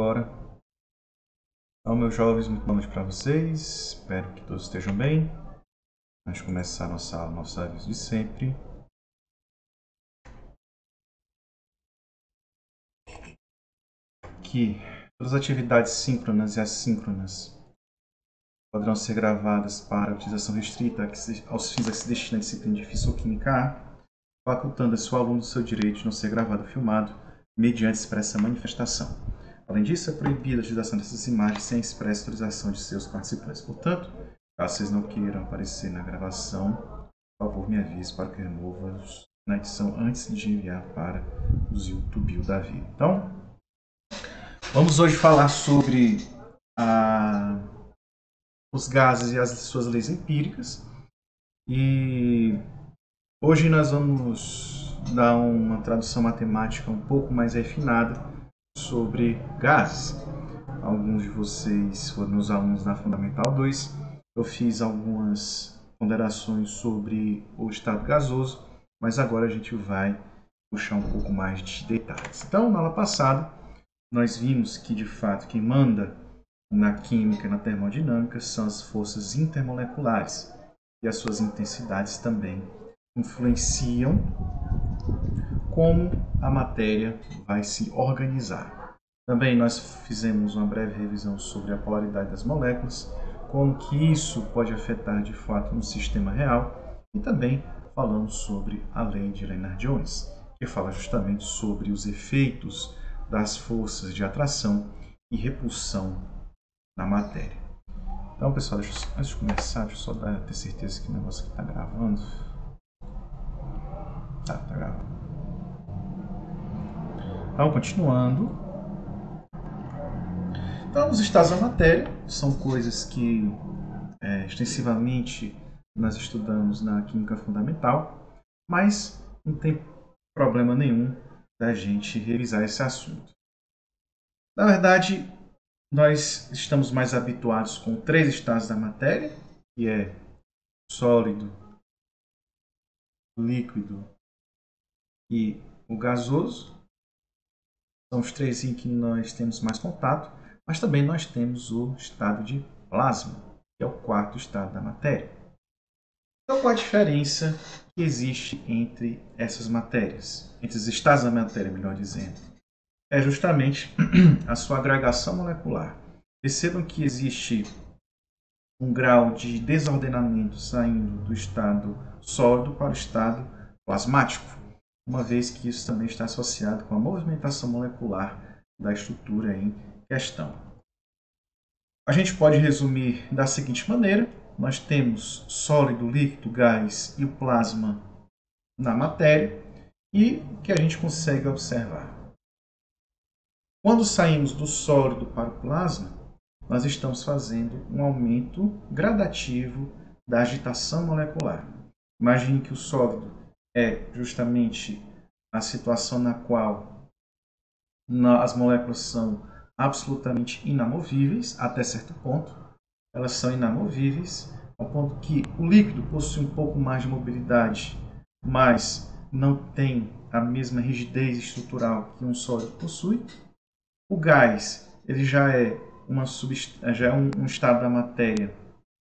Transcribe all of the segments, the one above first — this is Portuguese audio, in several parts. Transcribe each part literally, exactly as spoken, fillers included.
agora. Então, meus jovens, muito boa noite para vocês. Espero que todos estejam bem. Antes de começar a nossa aula, nosso aviso de sempre. Que todas as atividades síncronas e assíncronas poderão ser gravadas para utilização restrita aos fins a que se destina a disciplina de Físico-Química A, facultando a seu aluno o seu direito de não ser gravado ou filmado mediante expressa manifestação. Além disso, é proibida a utilização dessas imagens sem expressa autorização de seus participantes. Portanto, caso vocês não queiram aparecer na gravação, por favor, me avise para que eu remova na edição antes de enviar para os YouTube da vida. Então, vamos hoje falar sobre a, os gases e as suas leis empíricas. E hoje nós vamos dar uma tradução matemática um pouco mais refinada sobre gases. Alguns de vocês foram meus alunos na Fundamental dois. Eu fiz algumas ponderações sobre o estado gasoso, mas agora a gente vai puxar um pouco mais de detalhes. Então, na aula passada, nós vimos que, de fato, quem manda na química e na termodinâmica são as forças intermoleculares, e as suas intensidades também influenciam como a matéria vai se organizar. Também nós fizemos uma breve revisão sobre a polaridade das moléculas, como que isso pode afetar de fato no sistema real, e também falamos sobre a lei de Lennard-Jones, que fala justamente sobre os efeitos das forças de atração e repulsão na matéria. Então, pessoal, deixa eu, antes de começar, deixa eu só dar, ter certeza que o negócio aqui está gravando. Tá, tá gravando. Então, continuando. Então, os estados da matéria são coisas que é, extensivamente nós estudamos na química fundamental, mas não tem problema nenhum da gente revisar esse assunto. Na verdade, nós estamos mais habituados com três estados da matéria, que é sólido, líquido e o gasoso. São os três em que nós temos mais contato, mas também nós temos o estado de plasma, que é o quarto estado da matéria. Então, qual a diferença que existe entre essas matérias, entre os estados da matéria, melhor dizendo? É justamente a sua agregação molecular. Percebam que existe um grau de desordenamento saindo do estado sólido para o estado plasmático, uma vez que isso também está associado com a movimentação molecular da estrutura em questão. A gente pode resumir da seguinte maneira: nós temos sólido, líquido, gás e o plasma na matéria, e o que a gente consegue observar? Quando saímos do sólido para o plasma, nós estamos fazendo um aumento gradativo da agitação molecular. Imagine que o sólido é justamente a situação na qual as moléculas são absolutamente inamovíveis até certo ponto. Elas são inamovíveis ao ponto que o líquido possui um pouco mais de mobilidade, mas não tem a mesma rigidez estrutural que um sólido possui. O gás ele já é, uma subst... já é um, um estado da matéria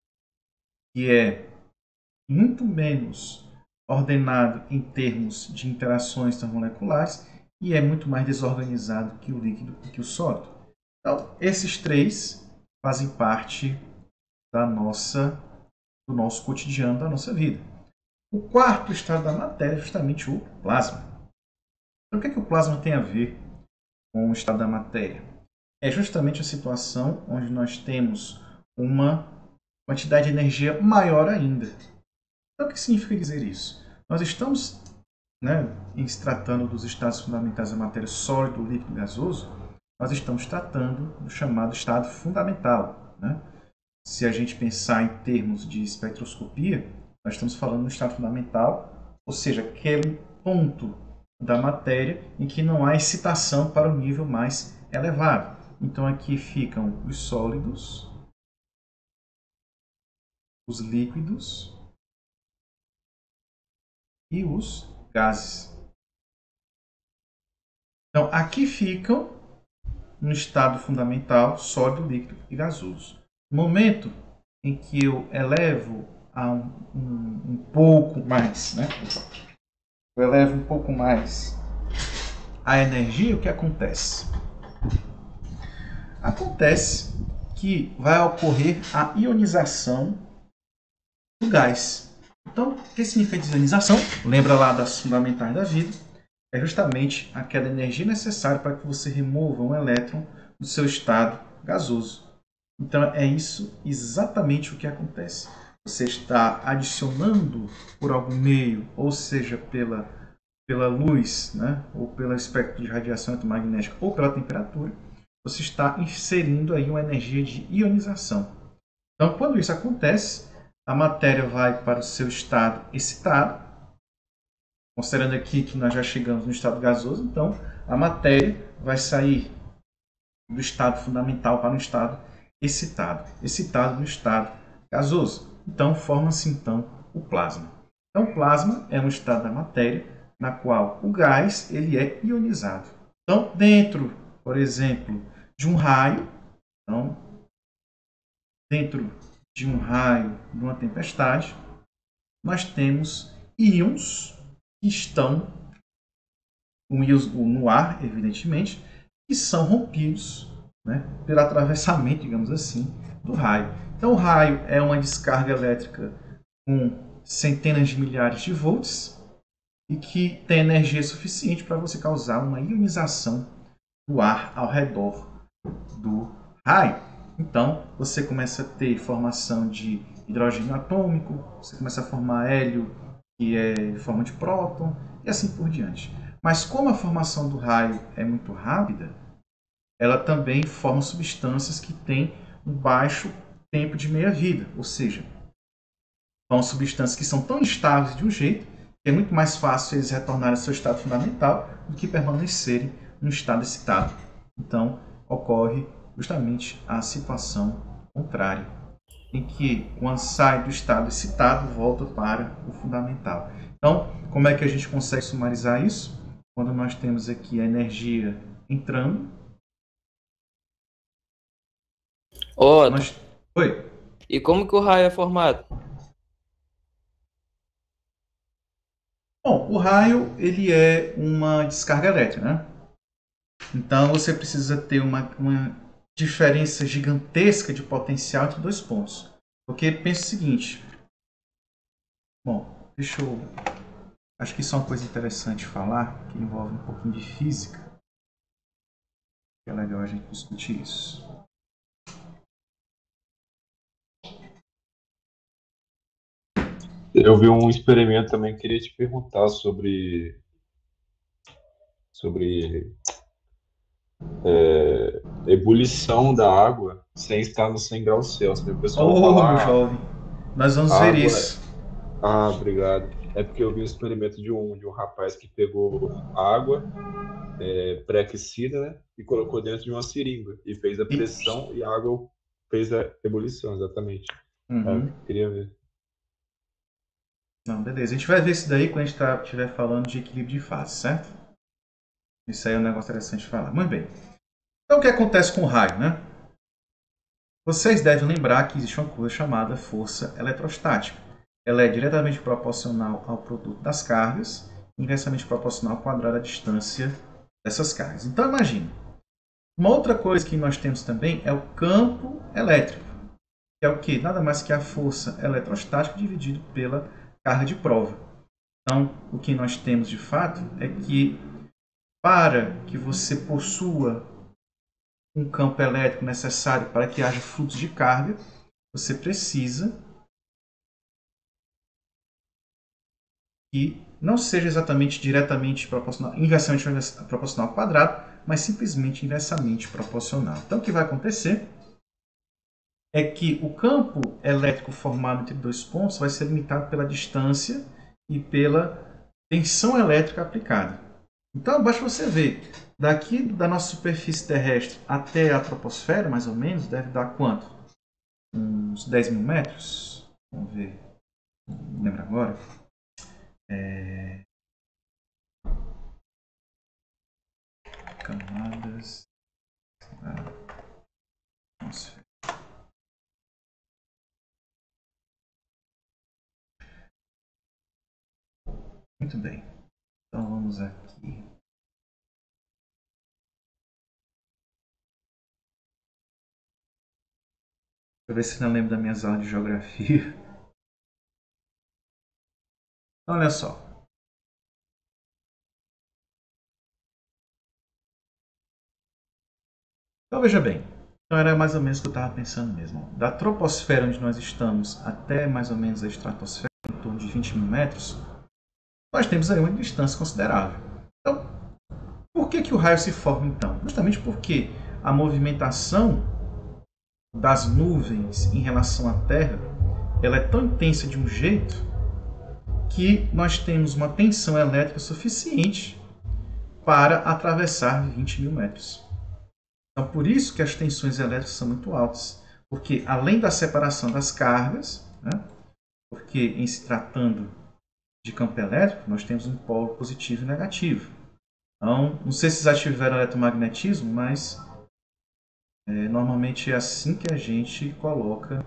que é muito menos ordenado em termos de interações termomoleculares e é muito mais desorganizado que o líquido e que o sólido. Então, esses três fazem parte da nossa, do nosso cotidiano, da nossa vida. O quarto estado da matéria é justamente o plasma. Então, o que é que o plasma tem a ver com o estado da matéria? É justamente a situação onde nós temos uma quantidade de energia maior ainda. Então, o que significa dizer isso? Nós estamos, né, em se tratando dos estados fundamentais da matéria sólido, líquido e gasoso, nós estamos tratando do chamado estado fundamental. Né? Se a gente pensar em termos de espectroscopia, nós estamos falando do estado fundamental, ou seja, aquele ponto da matéria em que não há excitação para o nível mais elevado. Então, aqui ficam os sólidos, os líquidos e os gases. Então, aqui ficam no estado fundamental, sólido, líquido e gasoso. No momento em que eu elevo a um, um, um pouco mais, né? eu elevo um pouco mais a energia, o que acontece? Acontece que vai ocorrer a ionização do gás. Então, o que significa ionização? Lembra lá das fundamentais da vida? É justamente aquela energia necessária para que você remova um elétron do seu estado gasoso. Então, é isso exatamente o que acontece. Você está adicionando por algum meio, ou seja, pela, pela luz, né? ou pelo espectro de radiação eletromagnética, ou pela temperatura, você está inserindo aí uma energia de ionização. Então, quando isso acontece, a matéria vai para o seu estado excitado, considerando aqui que nós já chegamos no estado gasoso, então a matéria vai sair do estado fundamental para o estado excitado, excitado no estado gasoso. Então, forma-se então o plasma. Então, o plasma é um estado da matéria na qual o gás ele é ionizado. Então, dentro, por exemplo, de um raio, então, dentro de um raio de uma tempestade, nós temos íons que estão no ar, evidentemente, que são rompidos, né, pelo atravessamento, digamos assim, do raio. Então, o raio é uma descarga elétrica com centenas de milhares de volts e que tem energia suficiente para você causar uma ionização do ar ao redor do raio. Então, você começa a ter formação de hidrogênio atômico, você começa a formar hélio, que é em forma de próton, e assim por diante. Mas como a formação do raio é muito rápida, ela também forma substâncias que têm um baixo tempo de meia-vida, ou seja, são substâncias que são tão instáveis de um jeito que é muito mais fácil eles retornarem ao seu estado fundamental do que permanecerem no estado excitado. Então, ocorre justamente a situação contrária, em que, quando sai do estado excitado, volta para o fundamental. Então, como é que a gente consegue sumarizar isso? Quando nós temos aqui a energia entrando. Ô, Otto, Nós... Oi. e como que o raio é formado? Bom, o raio ele é uma descarga elétrica, né? Então você precisa ter uma, uma diferença gigantesca de potencial entre dois pontos. Porque pensa o seguinte. Bom, deixa eu... Acho que isso é uma coisa interessante falar, que envolve um pouquinho de física. É legal a gente discutir isso. Eu vi um experimento também, queria te perguntar sobre, sobre é, ebulição da água sem estar nos cem graus Celsius. O pessoal Oh, meu fala, jovem, nós vamos ah, a ver água... isso. Ah, obrigado. É porque eu vi um experimento de um, de um rapaz que pegou água é, pré-aquecida, né, e colocou dentro de uma seringa e fez a E... pressão e a água fez a ebulição, exatamente. Ah, eu Uhum. queria ver. Não, beleza. A gente vai ver isso daí quando a gente tá, estiver falando de equilíbrio de fase, certo? Isso aí é um negócio interessante de falar. Muito bem. Então, o que acontece com o raio, né? Vocês devem lembrar que existe uma coisa chamada força eletrostática. Ela é diretamente proporcional ao produto das cargas e inversamente proporcional ao quadrado da distância dessas cargas. Então, imagine. Uma outra coisa que nós temos também é o campo elétrico, que é o que? Nada mais que a força eletrostática dividido pela carga de prova. Então, o que nós temos de fato é que para que você possua um campo elétrico necessário para que haja fluxo de carga, você precisa que não seja exatamente diretamente proporcional, inversamente proporcional ao quadrado, mas simplesmente inversamente proporcional. Então, o que vai acontecer é que o campo elétrico formado entre dois pontos vai ser limitado pela distância e pela tensão elétrica aplicada. Então, basta você ver, daqui da nossa superfície terrestre até a troposfera, mais ou menos, deve dar quanto? Uns dez mil metros? Vamos ver, não lembro agora. É... Camadas... Muito bem. Então vamos aqui. Deixa eu ver se não lembro das minhas aulas de geografia. Olha só. Então veja bem. Então era mais ou menos o que eu estava pensando mesmo. Da troposfera onde nós estamos até mais ou menos a estratosfera, em torno de vinte mil metros, nós temos aí uma distância considerável. Então, por que, que o raio se forma então? Justamente porque a movimentação das nuvens em relação à Terra, ela é tão intensa de um jeito que nós temos uma tensão elétrica suficiente para atravessar vinte mil metros. Então, por isso que as tensões elétricas são muito altas, porque além da separação das cargas, né, porque em se tratando de campo elétrico, nós temos um polo positivo e negativo. Então, não sei se já tiveram eletromagnetismo, mas é, normalmente é assim que a gente coloca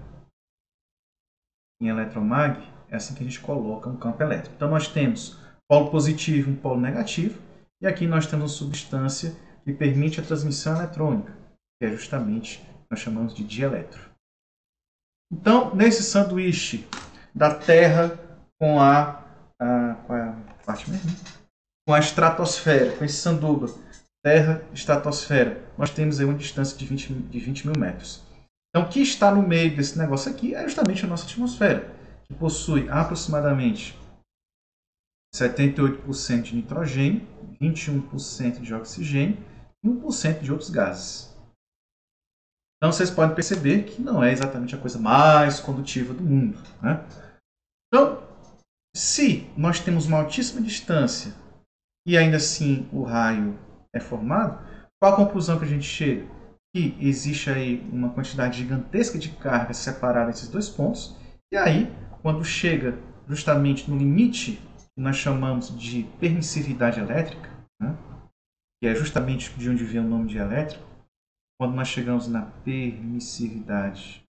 em eletromag, é assim que a gente coloca um campo elétrico. Então, nós temos polo positivo e um polo negativo, e aqui nós temos uma substância que permite a transmissão eletrônica, que é justamente o que nós chamamos de dieletro. Então, nesse sanduíche da Terra com a, a, qual é a parte mesmo? Com a estratosfera, com esse sanduba, Terra, estratosfera, nós temos aí uma distância de vinte, de vinte mil metros. Então, o que está no meio desse negócio aqui é justamente a nossa atmosfera, que possui aproximadamente setenta e oito por cento de nitrogênio, vinte e um por cento de oxigênio e um por cento de outros gases. Então, vocês podem perceber que não é exatamente a coisa mais condutiva do mundo, né? Então, se nós temos uma altíssima distância e ainda assim o raio é formado, qual a conclusão que a gente chega? Que existe aí uma quantidade gigantesca de carga separada esses dois pontos, e aí, quando chega justamente no limite que nós chamamos de permissividade elétrica, né, que é justamente de onde vem o nome de elétrico, quando nós chegamos na permissividade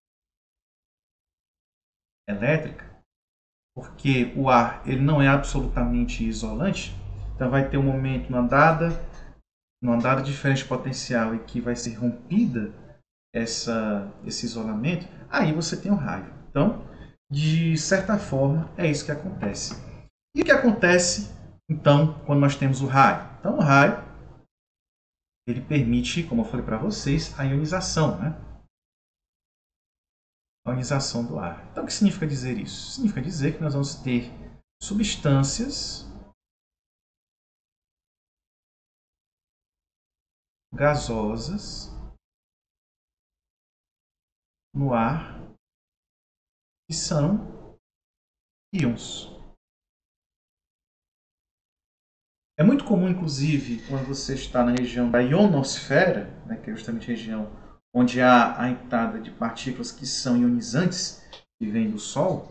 elétrica, porque o ar ele não é absolutamente isolante, então vai ter um momento numa dada, numa dada diferença potencial e que vai ser rompida essa, esse isolamento, aí você tem o raio. Então, de certa forma, é isso que acontece. E o que acontece, então, quando nós temos o raio? Então, o raio ele permite, como eu falei para vocês, a ionização, né? A ionização do ar. Então, o que significa dizer isso? Significa dizer que nós vamos ter substâncias gasosas no ar que são íons. É muito comum, inclusive, quando você está na região da ionosfera, né, que é justamente a região onde há a entrada de partículas que são ionizantes, que vêm do Sol,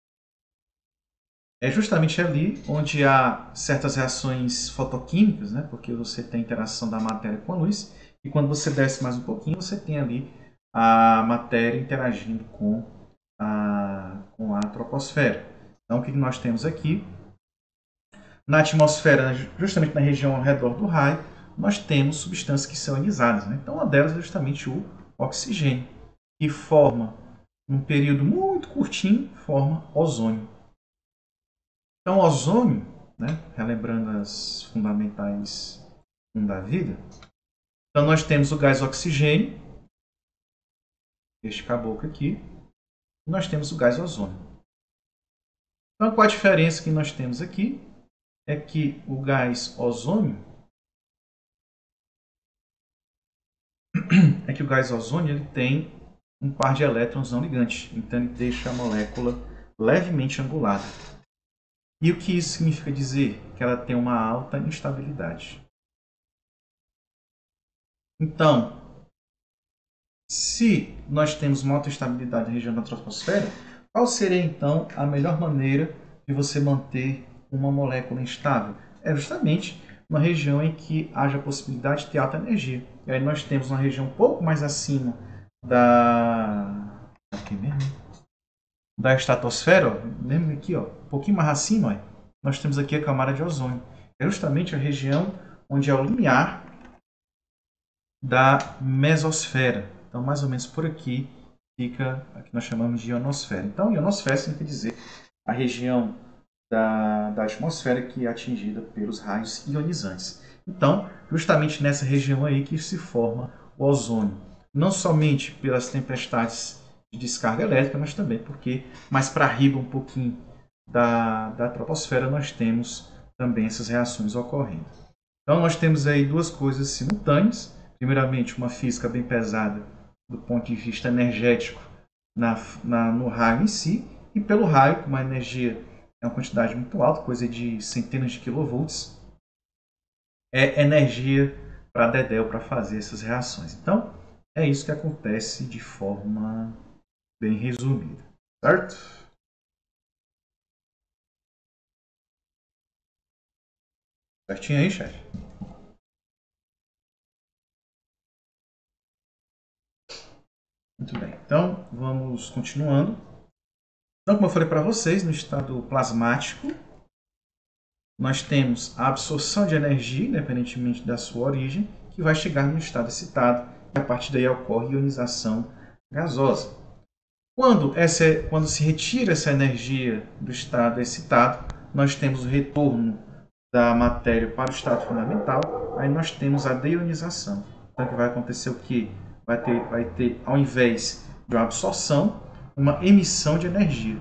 é justamente ali onde há certas reações fotoquímicas, né, porque você tem a interação da matéria com a luz, e quando você desce mais um pouquinho, você tem ali a matéria interagindo com a, com a troposfera. Então, o que nós temos aqui? Na atmosfera, justamente na região ao redor do raio, nós temos substâncias que são ionizadas, né? Então, uma delas é justamente o oxigênio, que forma, num período muito curtinho, forma ozônio. Então, o ozônio, né, relembrando as fundamentais da vida, então nós temos o gás oxigênio, este caboclo aqui, e nós temos o gás ozônio. Então, qual a diferença que nós temos aqui? É que o gás ozônio é que o gás ozônio ele tem um par de elétrons não ligantes, então ele deixa a molécula levemente angulada. E o que isso significa dizer? Que ela tem uma alta instabilidade. Então, se nós temos uma alta instabilidade na região da troposfera, qual seria então a melhor maneira de você manter uma molécula instável? É justamente uma região em que haja a possibilidade de ter alta energia. E aí nós temos uma região um pouco mais acima da, aqui mesmo, da estratosfera, ó, mesmo aqui, ó, um pouquinho mais acima, ó, nós temos aqui a camada de ozônio. É justamente a região onde é o limiar da mesosfera. Então, mais ou menos por aqui fica a que nós chamamos de ionosfera. Então, ionosfera significa dizer a região da, da atmosfera que é atingida pelos raios ionizantes. Então, justamente nessa região aí que se forma o ozônio. Não somente pelas tempestades de descarga elétrica, mas também porque mais para riba um pouquinho da, da troposfera nós temos também essas reações ocorrendo. Então, nós temos aí duas coisas simultâneas. Primeiramente, uma física bem pesada do ponto de vista energético na, na, no raio em si, e pelo raio, com uma energia é uma quantidade muito alta, coisa de centenas de kilovolts, é energia para dedéu para fazer essas reações. Então, é isso que acontece de forma bem resumida, certo? Certinho aí, chefe? Muito bem, então vamos continuando. Então, como eu falei para vocês, no estado plasmático, nós temos a absorção de energia, independentemente da sua origem, que vai chegar no estado excitado, e a partir daí ocorre ionização gasosa. Quando, essa, quando se retira essa energia do estado excitado, nós temos o retorno da matéria para o estado fundamental, aí nós temos a deionização. Então, o que vai acontecer o quê? Vai ter, vai ter, ao invés de uma absorção, uma emissão de energia.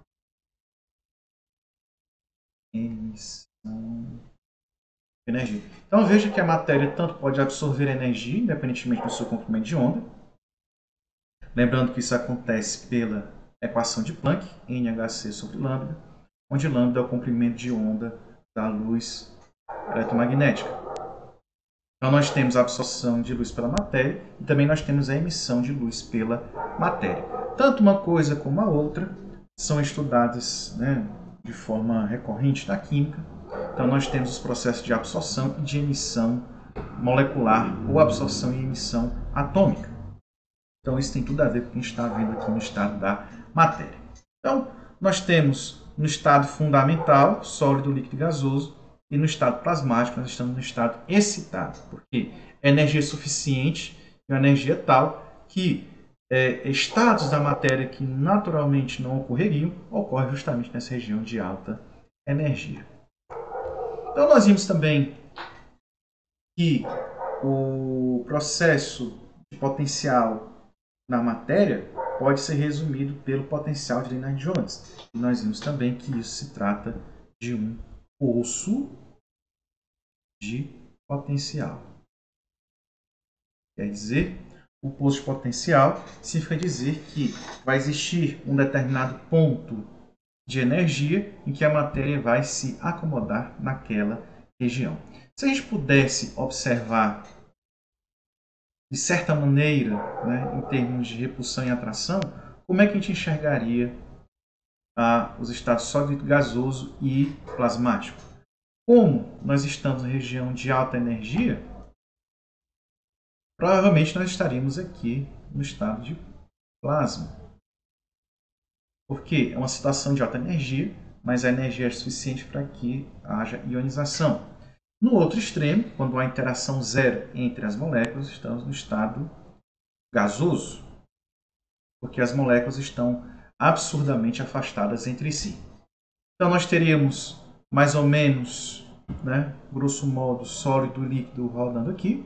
Emissão de energia. Então, veja que a matéria tanto pode absorver energia, independentemente do seu comprimento de onda. Lembrando que isso acontece pela equação de Planck, N H C sobre lambda, onde lambda é o comprimento de onda da luz eletromagnética. Então, nós temos a absorção de luz pela matéria e também nós temos a emissão de luz pela matéria. Tanto uma coisa como a outra são estudadas, né, de forma recorrente na química. Então, nós temos os processos de absorção e de emissão molecular ou absorção e emissão atômica. Então, isso tem tudo a ver com o que a gente está vendo aqui no estado da matéria. Então, nós temos no estado fundamental, sólido, líquido e gasoso, e no estado plasmático nós estamos no estado excitado, porque é energia suficiente e uma energia tal que é, estados da matéria que naturalmente não ocorreriam, ocorrem justamente nessa região de alta energia. Então, nós vimos também que o processo de potencial na matéria pode ser resumido pelo potencial de Lennard-Jones. E nós vimos também que isso se trata de um poço de potencial. Quer dizer, o poço de potencial significa dizer que vai existir um determinado ponto de energia em que a matéria vai se acomodar naquela região. Se a gente pudesse observar de certa maneira, né, em termos de repulsão e atração, como é que a gente enxergaria ah, os estados sólido, gasoso e plasmático? Como nós estamos na região de alta energia, provavelmente nós estaríamos aqui no estado de plasma. Porque é uma situação de alta energia, mas a energia é suficiente para que haja ionização. No outro extremo, quando há interação zero entre as moléculas, estamos no estado gasoso, porque as moléculas estão absurdamente afastadas entre si. Então, nós teríamos mais ou menos, né, grosso modo, sólido e líquido rodando aqui.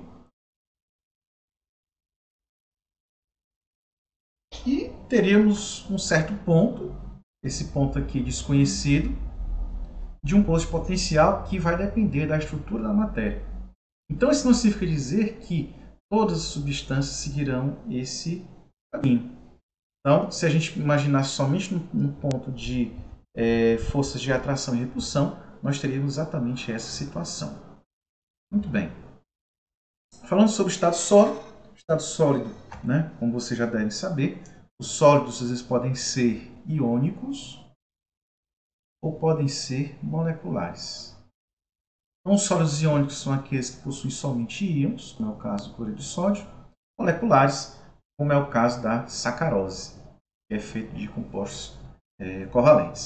E teríamos um certo ponto, esse ponto aqui desconhecido, de um poço de potencial que vai depender da estrutura da matéria. Então, isso não significa dizer que todas as substâncias seguirão esse caminho. Então, se a gente imaginar somente no, no ponto de é, forças de atração e repulsão, nós teríamos exatamente essa situação. Muito bem. Falando sobre o estado sólido, o estado sólido, né, como vocês já devem saber, os sólidos às vezes podem ser iônicos ou podem ser moleculares. Então, os sólidos iônicos são aqueles que possuem somente íons, como é o caso do cloreto de sódio, moleculares, como é o caso da sacarose, que é feito de compostos é, covalentes.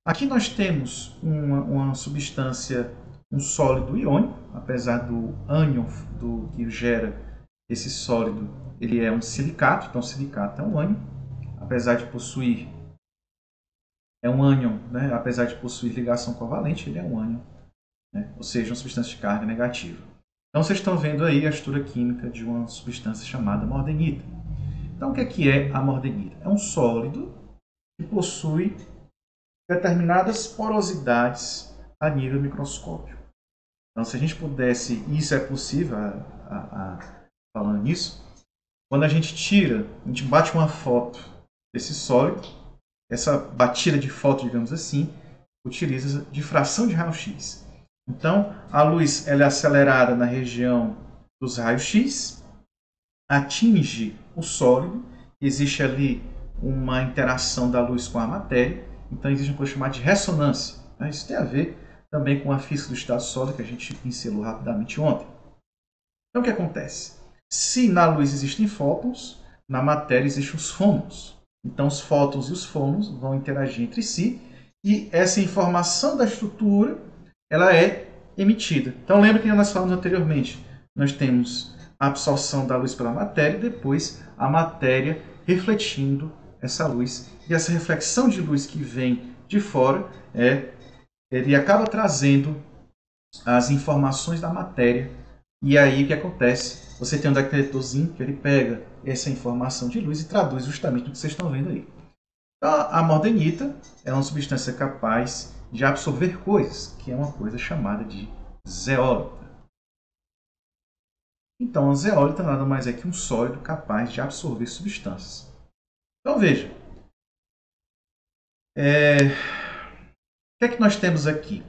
Aqui nós temos uma, uma substância, um sólido iônico, apesar do ânion do, que gera esse sólido, ele é um silicato, então silicato é um ânion, apesar de possuir, é um ânion, né? Apesar de possuir ligação covalente, ele é um ânion, né? Ou seja, uma substância de carga negativa. Então vocês estão vendo aí a estrutura química de uma substância chamada mordenita. Então o que é, que é a mordenita? É um sólido que possui determinadas porosidades a nível microscópico. Então, se a gente pudesse, e isso é possível, a, a, a, falando nisso, quando a gente tira, a gente bate uma foto desse sólido, essa batida de foto, digamos assim, utiliza difração de raio-x. Então, a luz ela é acelerada na região dos raios-x, atinge o sólido, existe ali uma interação da luz com a matéria, então existe uma coisa chamada de ressonância. Isso tem a ver também com a física do estado sólido que a gente pincelou rapidamente ontem. Então o que acontece? Se na luz existem fótons, na matéria existem os fôtons. Então os fótons e os fôtons vão interagir entre si e essa informação da estrutura ela é emitida. Então lembra que nós falamos anteriormente, nós temos a absorção da luz pela matéria e depois a matéria refletindo essa luz. E essa reflexão de luz que vem de fora, é, ele acaba trazendo as informações da matéria. E aí o que acontece? Você tem um detectorzinho que ele pega essa informação de luz e traduz justamente o que vocês estão vendo aí. Então, a mordenita é uma substância capaz de absorver coisas, que é uma coisa chamada de zeólita. Então, a zeólita nada mais é que um sólido capaz de absorver substâncias. Então, veja. É... O que é que nós temos aqui?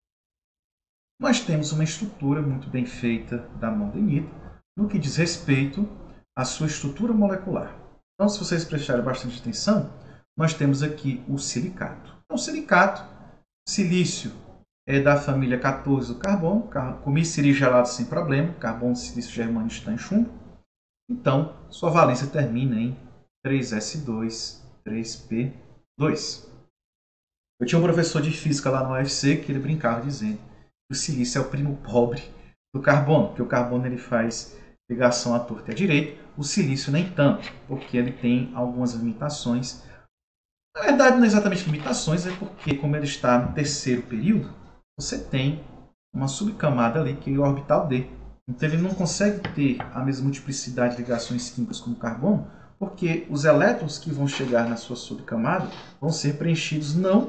Nós temos uma estrutura muito bem feita da mordenita no que diz respeito à sua estrutura molecular. Então, se vocês prestarem bastante atenção, nós temos aqui o silicato. Então, o silicato, silício é da família quatorze do carbono, comiciligelado sem problema, carbono, silício, germânio, estanho, chumbo. Então, sua valência termina em três S dois, três P dois. Eu tinha um professor de física lá no U F C que ele brincava dizendo que o silício é o primo pobre do carbono, porque o carbono ele faz ligação à torta e à direita, o silício nem tanto, porque ele tem algumas limitações. Na verdade, não é exatamente limitações, é porque como ele está no terceiro período, você tem uma subcamada ali que é o orbital D. Então ele não consegue ter a mesma multiplicidade de ligações químicas como o carbono, porque os elétrons que vão chegar na sua subcamada vão ser preenchidos não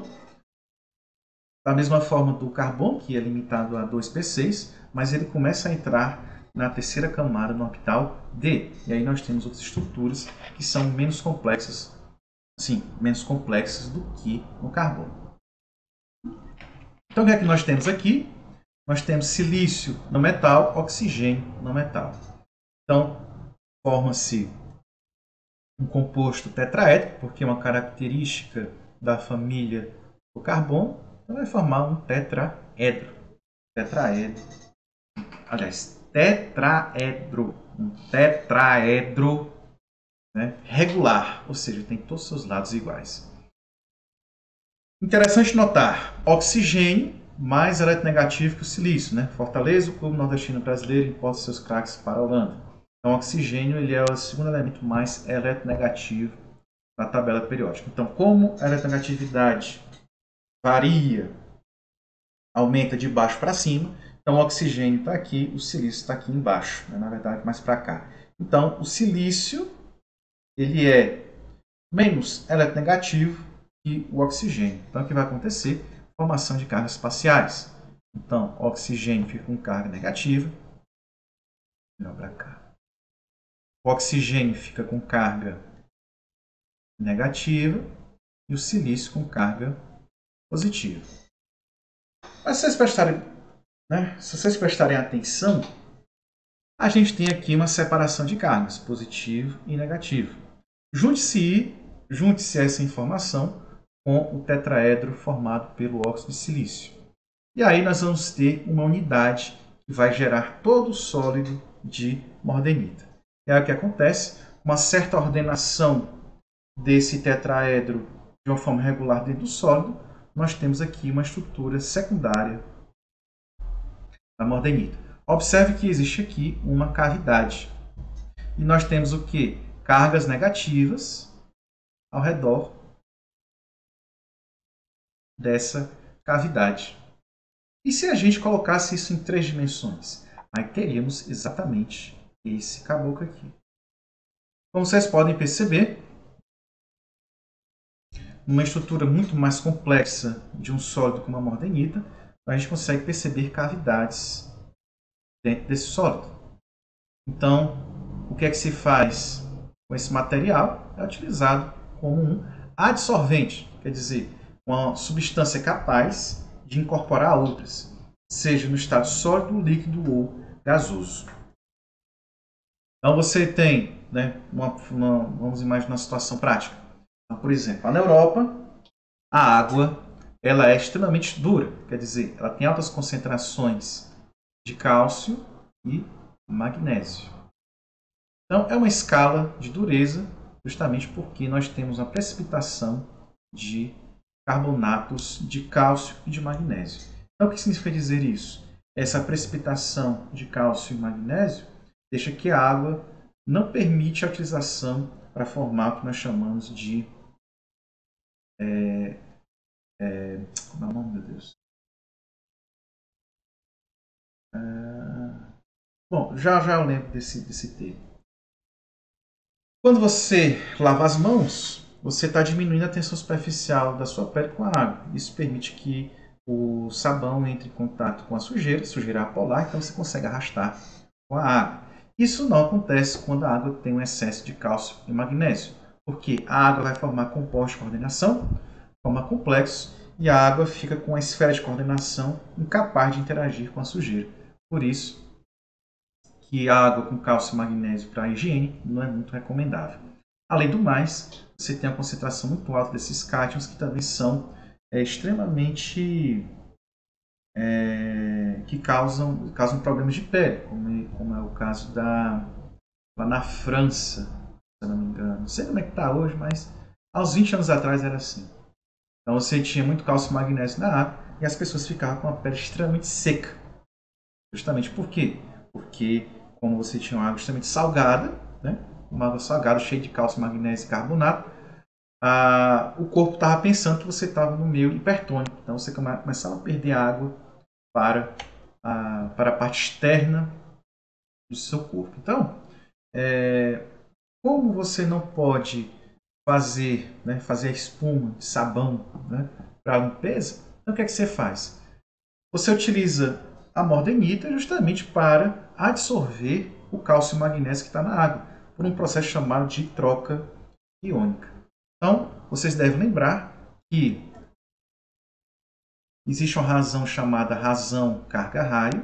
da mesma forma do carbono, que é limitado a dois P seis, mas ele começa a entrar na terceira camada no orbital D. E aí nós temos outras estruturas que são menos complexas, sim, menos complexas do que no carbono. Então o que é que nós temos aqui? Nós temos silício no metal, oxigênio no metal. Então forma-se um composto tetraédrico, porque é uma característica da família do carbono, então vai formar um tetraedro. Tetraedro. Aliás, tetraedro. Um tetraedro, né, regular, ou seja, tem todos os seus lados iguais. Interessante notar, oxigênio mais eletronegativo que o silício, né? Fortaleza, o clube nordestino brasileiro importa seus craques para a Holanda. Então, o oxigênio ele é o segundo elemento mais eletronegativo da tabela periódica. Então, como a eletronegatividade varia, aumenta de baixo para cima, então o oxigênio está aqui, o silício está aqui embaixo, né? Na verdade, mais para cá. Então, o silício ele é menos eletronegativo que o oxigênio. Então, o que vai acontecer? Formação de cargas espaciais. Então, o oxigênio fica com carga negativa. Melhor para cá. O oxigênio fica com carga negativa e o silício com carga positiva. Mas se vocês prestarem, né, se vocês prestarem atenção, a gente tem aqui uma separação de cargas, positivo e negativo. Junte-se junte-se a essa informação com o tetraedro formado pelo óxido de silício. E aí nós vamos ter uma unidade que vai gerar todo o sólido de mordenita. E aí o que acontece? Uma certa ordenação desse tetraedro de uma forma regular dentro do sólido, nós temos aqui uma estrutura secundária da mordenita. Observe que existe aqui uma cavidade. E nós temos o quê? Cargas negativas ao redor dessa cavidade. E se a gente colocasse isso em três dimensões? Aí teríamos exatamente esse caboclo aqui. Como vocês podem perceber, uma estrutura muito mais complexa de um sólido como a mordenita, a gente consegue perceber cavidades dentro desse sólido. Então, o que é que se faz com esse material? É utilizado como um adsorvente, quer dizer, uma substância capaz de incorporar outras, seja no estado sólido, líquido ou gasoso. Então você tem, né, uma, uma, vamos imaginar uma situação prática. Então, por exemplo, na Europa, a água ela é extremamente dura, quer dizer, ela tem altas concentrações de cálcio e magnésio. Então é uma escala de dureza, justamente porque nós temos uma precipitação de carbonatos de cálcio e de magnésio. Então, o que significa dizer isso? Essa precipitação de cálcio e magnésio deixa que a água não permite a utilização para formar o que nós chamamos de... É, é, como é o nome, meu Deus? É, bom, já já eu lembro desse, desse termo. Quando você lava as mãos, você está diminuindo a tensão superficial da sua pele com a água. Isso permite que o sabão entre em contato com a sujeira, sujeira apolar, então você consegue arrastar com a água. Isso não acontece quando a água tem um excesso de cálcio e magnésio, porque a água vai formar compostos de coordenação, forma complexos, e a água fica com a esfera de coordenação incapaz de interagir com a sujeira. Por isso que a água com cálcio e magnésio para a higiene não é muito recomendável. Além do mais, você tem a concentração muito alta desses cátions que também são é, extremamente é, que causam, causam problemas de pele, como é, como é o caso da lá na França, se eu não me engano. Não sei como é que está hoje, mas há uns vinte anos atrás era assim. Então você tinha muito cálcio e magnésio na água e as pessoas ficavam com a pele extremamente seca. Justamente por quê? Porque como você tinha uma água extremamente salgada, né? Uma água salgada cheia de cálcio, magnésio e carbonato, ah, o corpo estava pensando que você estava no meio hipertônico. Então você começava a perder água para a, para a parte externa do seu corpo. Então, é, como você não pode fazer, né, fazer a espuma de sabão, né, para limpeza, então o que é que você faz? Você utiliza a mordenita justamente para absorver o cálcio e magnésio que está na água, por um processo chamado de troca iônica. Então, vocês devem lembrar que existe uma razão chamada razão carga-raio,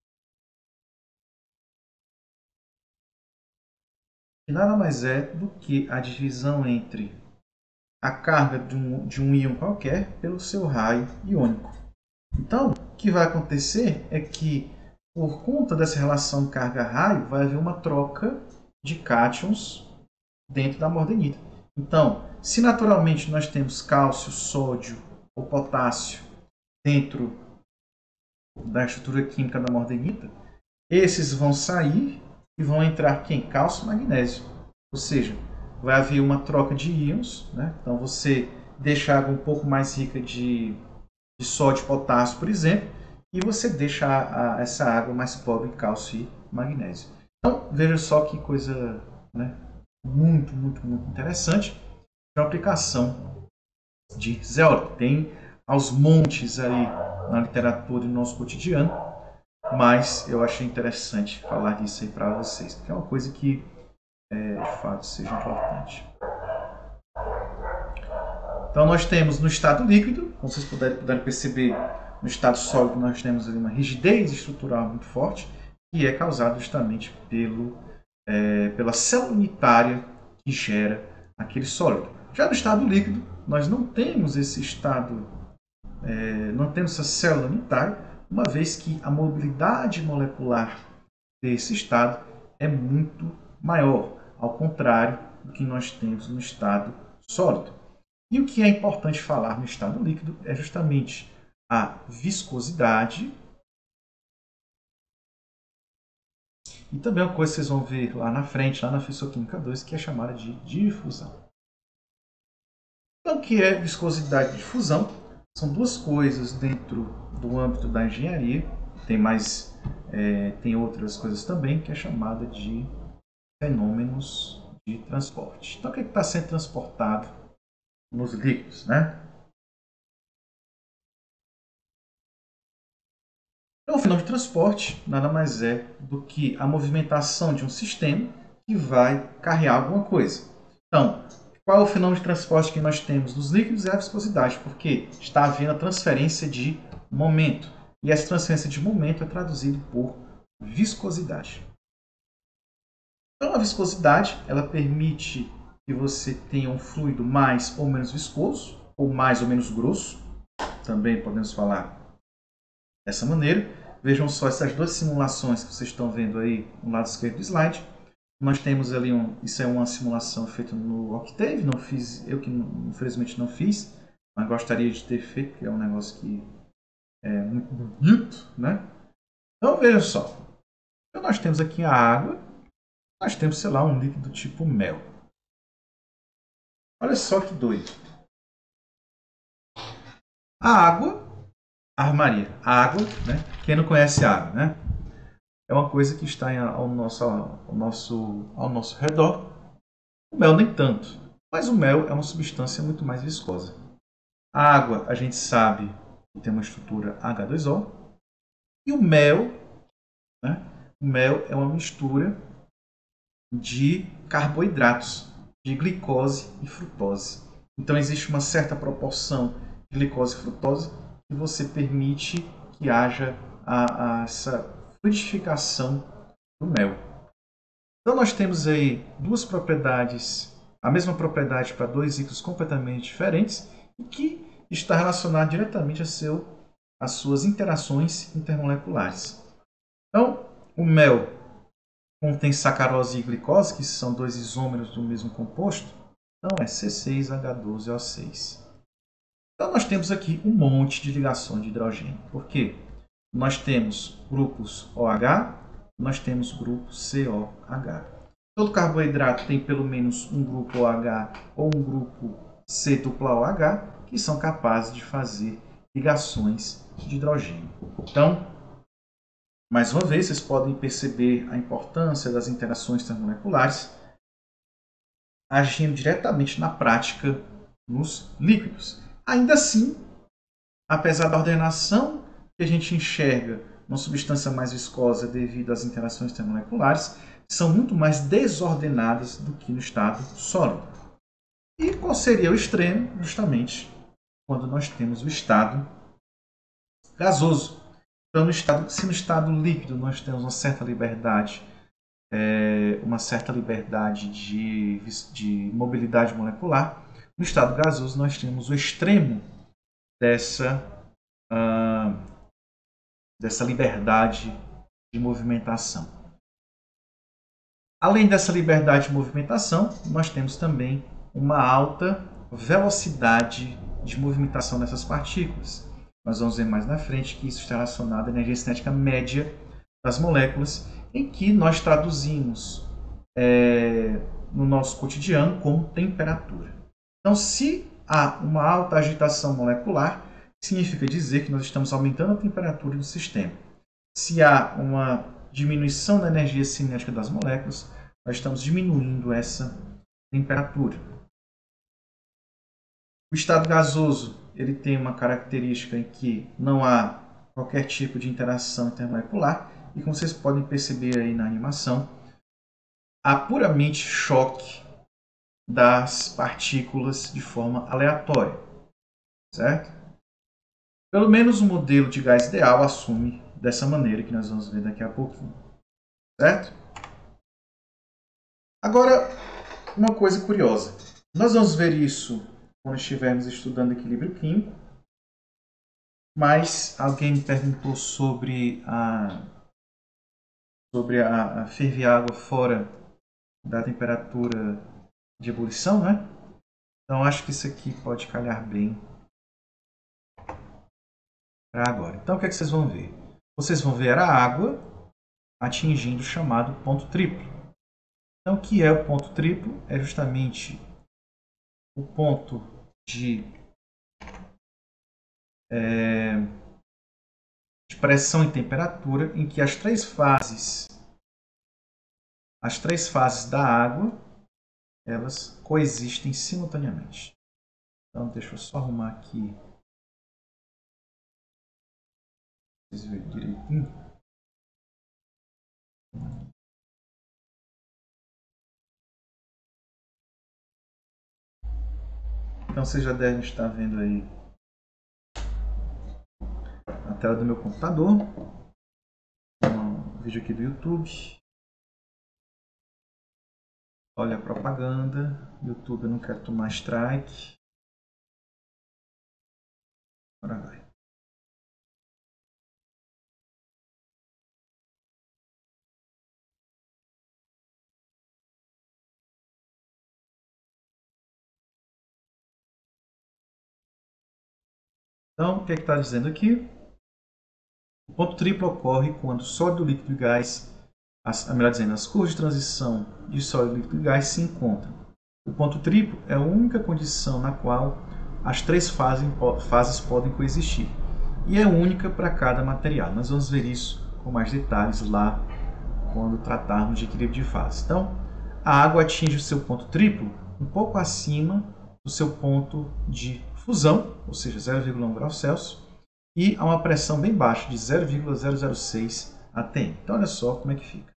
que nada mais é do que a divisão entre a carga de um, de um íon qualquer pelo seu raio iônico. Então, o que vai acontecer é que, por conta dessa relação carga-raio, vai haver uma troca de cátions dentro da mordenita. Então, se naturalmente nós temos cálcio, sódio ou potássio dentro da estrutura química da mordenita, esses vão sair e vão entrar quem? Cálcio e magnésio. Ou seja, vai haver uma troca de íons, né? Então você deixa a água um pouco mais rica de, de sódio e potássio, por exemplo, e você deixa a, a, essa água mais pobre em cálcio e magnésio. Então, veja só que coisa, né, muito, muito, muito interessante para a aplicação de zeólite. Tem aos montes aí na literatura e no nosso cotidiano, mas eu achei interessante falar disso aí para vocês, porque é uma coisa que é, de fato seja importante. Então nós temos no estado líquido, como vocês puderem, puderem perceber, no estado sólido nós temos ali uma rigidez estrutural muito forte, que é causada justamente pelo, é, pela célula unitária que gera aquele sólido. Já no estado líquido, nós não temos esse estado, é, não temos essa célula unitária, uma vez que a mobilidade molecular desse estado é muito maior, ao contrário do que nós temos no estado sólido. E o que é importante falar no estado líquido é justamente a viscosidade. E também uma coisa que vocês vão ver lá na frente, lá na Físico-Química dois, que é chamada de difusão. Então, o que é viscosidade e difusão? São duas coisas dentro do âmbito da engenharia. Tem mais, é, tem outras coisas também, que é chamada de fenômenos de transporte. Então, o que é está sendo transportado nos líquidos, né? Então, o fenômeno de transporte nada mais é do que a movimentação de um sistema que vai carregar alguma coisa. Então, qual é o fenômeno de transporte que nós temos nos líquidos? É a viscosidade, porque está havendo a transferência de momento. E essa transferência de momento é traduzida por viscosidade. Então, a viscosidade ela permite que você tenha um fluido mais ou menos viscoso, ou mais ou menos grosso. Também podemos falar dessa maneira. Vejam só essas duas simulações que vocês estão vendo aí no lado esquerdo do slide. Nós temos ali, um, isso é uma simulação feita no Octave, não fiz, eu que infelizmente não fiz, mas gostaria de ter feito, porque é um negócio que é muito bonito, né? Então vejam só, então, nós temos aqui a água, nós temos, sei lá, um líquido tipo mel. Olha só que doido. A água, a armaria, a água, né? Quem não conhece a água, né? É uma coisa que está ao nosso, ao nosso, ao nosso redor. O mel nem tanto, mas o mel é uma substância muito mais viscosa. A água, a gente sabe que tem uma estrutura H dois O. E o mel, né? O mel é uma mistura de carboidratos, de glicose e frutose. Então existe uma certa proporção de glicose e frutose que você permite que haja a, a, essa fluidificação do mel. Então nós temos aí duas propriedades, a mesma propriedade para dois líquidos completamente diferentes e que está relacionado diretamente a seu, às suas interações intermoleculares. Então, o mel contém sacarose e glicose, que são dois isômeros do mesmo composto. Então é C seis H doze O seis. Então nós temos aqui um monte de ligações de hidrogênio. Por quê? Nós temos grupos OH, nós temos grupos C O H. Todo carboidrato tem pelo menos um grupo OH ou um grupo C dupla OH, que são capazes de fazer ligações de hidrogênio. Então, mais uma vez, vocês podem perceber a importância das interações termomoleculares agindo diretamente na prática nos líquidos. Ainda assim, apesar da ordenação que a gente enxerga uma substância mais viscosa devido às interações termomoleculares, são muito mais desordenadas do que no estado sólido. E qual seria o extremo? Justamente quando nós temos o estado gasoso. Então, no estado, se no estado líquido nós temos uma certa liberdade, é, uma certa liberdade de, de mobilidade molecular, no estado gasoso nós temos o extremo dessa, uh, dessa liberdade de movimentação. Além dessa liberdade de movimentação, nós temos também uma alta velocidade de movimentação dessas partículas. Nós vamos ver mais na frente que isso está relacionado à energia cinética média das moléculas, em que nós traduzimos é, no nosso cotidiano como temperatura. Então, se há uma alta agitação molecular, significa dizer que nós estamos aumentando a temperatura do sistema. Se há uma diminuição da energia cinética das moléculas, nós estamos diminuindo essa temperatura. O estado gasoso ele tem uma característica em que não há qualquer tipo de interação intermolecular e, como vocês podem perceber aí na animação, há puramente choque das partículas de forma aleatória, certo? Pelo menos o modelo de gás ideal assume dessa maneira que nós vamos ver daqui a pouquinho, certo? Agora, uma coisa curiosa. Nós vamos ver isso quando estivermos estudando equilíbrio químico, mas alguém me perguntou sobre a sobre a, a ferver água fora da temperatura de ebulição, né? Então acho que isso aqui pode calhar bem para agora. Então o que é que vocês vão ver? Vocês vão ver a água atingindo o chamado ponto triplo. Então o que é o ponto triplo? É justamente o ponto de, é, de pressão e temperatura em que as três fases, as três fases da água, elas coexistem simultaneamente. Então deixa eu só arrumar aqui. Vocês verem direitinho. Então vocês já devem estar vendo aí a tela do meu computador. Um vídeo aqui do YouTube. Olha a propaganda. YouTube, eu não quero tomar strike. Agora vai. Então, o que é que está dizendo aqui? O ponto triplo ocorre quando sólido, líquido e gás, as, melhor dizendo, as curvas de transição de sólido, líquido e gás se encontram. O ponto triplo é a única condição na qual as três fases, fases podem coexistir. E é única para cada material. Nós vamos ver isso com mais detalhes lá quando tratarmos de equilíbrio de fase. Então, a água atinge o seu ponto triplo um pouco acima do seu ponto de fusão, ou seja, zero vírgula um graus Celsius, e a uma pressão bem baixa de zero vírgula zero zero seis atm. Então, olha só como é que fica.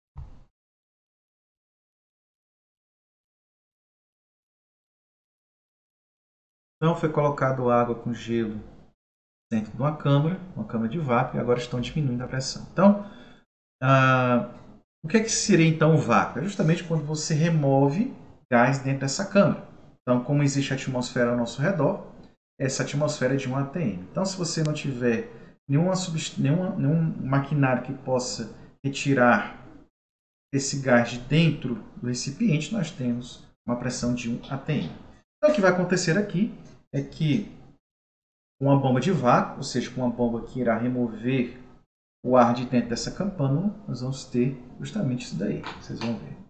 Então, foi colocado água com gelo dentro de uma câmara, uma câmara de vácuo, e agora estão diminuindo a pressão. Então, ah, o que é que seria então o vácuo? É justamente quando você remove gás dentro dessa câmara. Então, como existe a atmosfera ao nosso redor, essa atmosfera é de um atm. Então, se você não tiver nenhuma, nenhuma, nenhum maquinário que possa retirar esse gás de dentro do recipiente, nós temos uma pressão de um atm. Então, o que vai acontecer aqui é que com uma bomba de vácuo, ou seja, com uma bomba que irá remover o ar de dentro dessa campânula, nós vamos ter justamente isso daí. Vocês vão ver.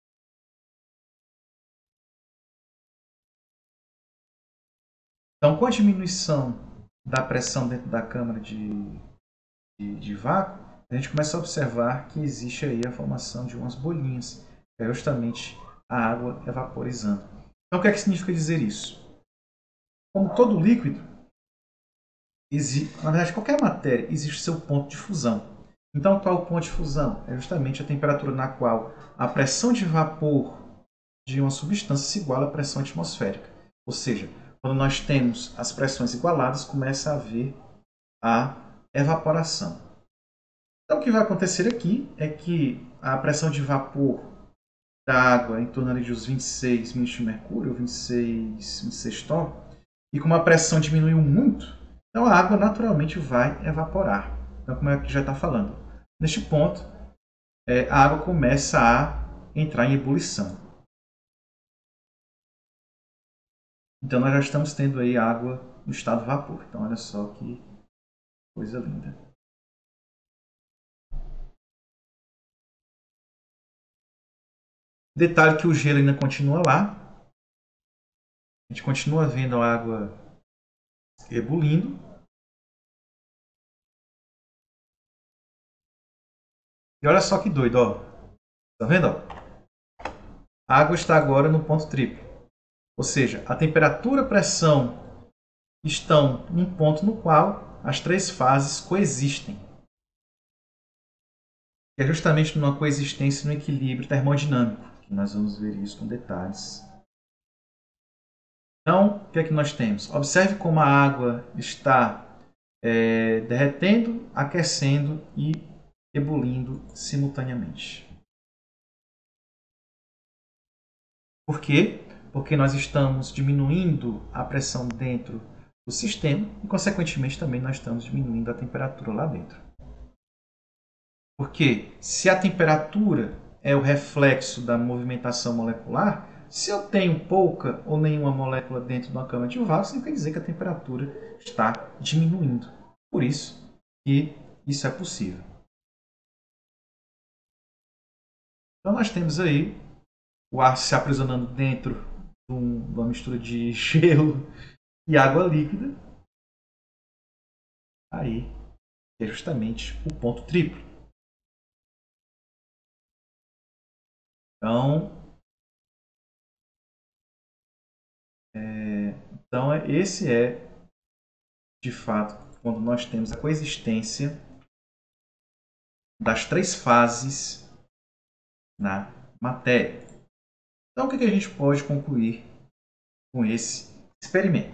Então, com a diminuição da pressão dentro da câmara de, de, de vácuo, a gente começa a observar que existe aí a formação de umas bolinhas, que é justamente a água evaporizando. Então, o que é que significa dizer isso? Como todo líquido, existe, na verdade, qualquer matéria existe seu ponto de fusão. Então, qual é o ponto de fusão? É justamente a temperatura na qual a pressão de vapor de uma substância se iguala à pressão atmosférica. Ou seja, quando nós temos as pressões igualadas, começa a haver a evaporação. Então, o que vai acontecer aqui é que a pressão de vapor da água é em torno ali de uns vinte e seis milímetros de mercúrio, vinte e seis, vinte e seis torr, e como a pressão diminuiu muito, então a água naturalmente vai evaporar. Então, como é que já está falando? Neste ponto, é, a água começa a entrar em ebulição. Então, nós já estamos tendo aí água no estado vapor. Então, olha só que coisa linda. Detalhe que o gelo ainda continua lá. A gente continua vendo a água ebulindo. E olha só que doido, ó. Tá vendo? Ó? A água está agora no ponto triplo. Ou seja, a temperatura e a pressão estão num ponto no qual as três fases coexistem. Que é justamente numa coexistência no equilíbrio termodinâmico, que nós vamos ver isso com detalhes. Então, o que é que nós temos? Observe como a água está é, derretendo, aquecendo e ebulindo simultaneamente. Por quê? Porque nós estamos diminuindo a pressão dentro do sistema e, consequentemente, também nós estamos diminuindo a temperatura lá dentro. Porque se a temperatura é o reflexo da movimentação molecular, Se eu tenho pouca ou nenhuma molécula dentro de uma câmara de vácuo, significa dizer que a temperatura está diminuindo. Por isso que isso é possível. Então nós temos aí o ar se aprisionando dentro de uma mistura de gelo e água líquida. Aí é justamente o ponto triplo. Então, é, então esse é, de fato, quando nós temos a coexistência das três fases na matéria. Então, o que a gente pode concluir com esse experimento?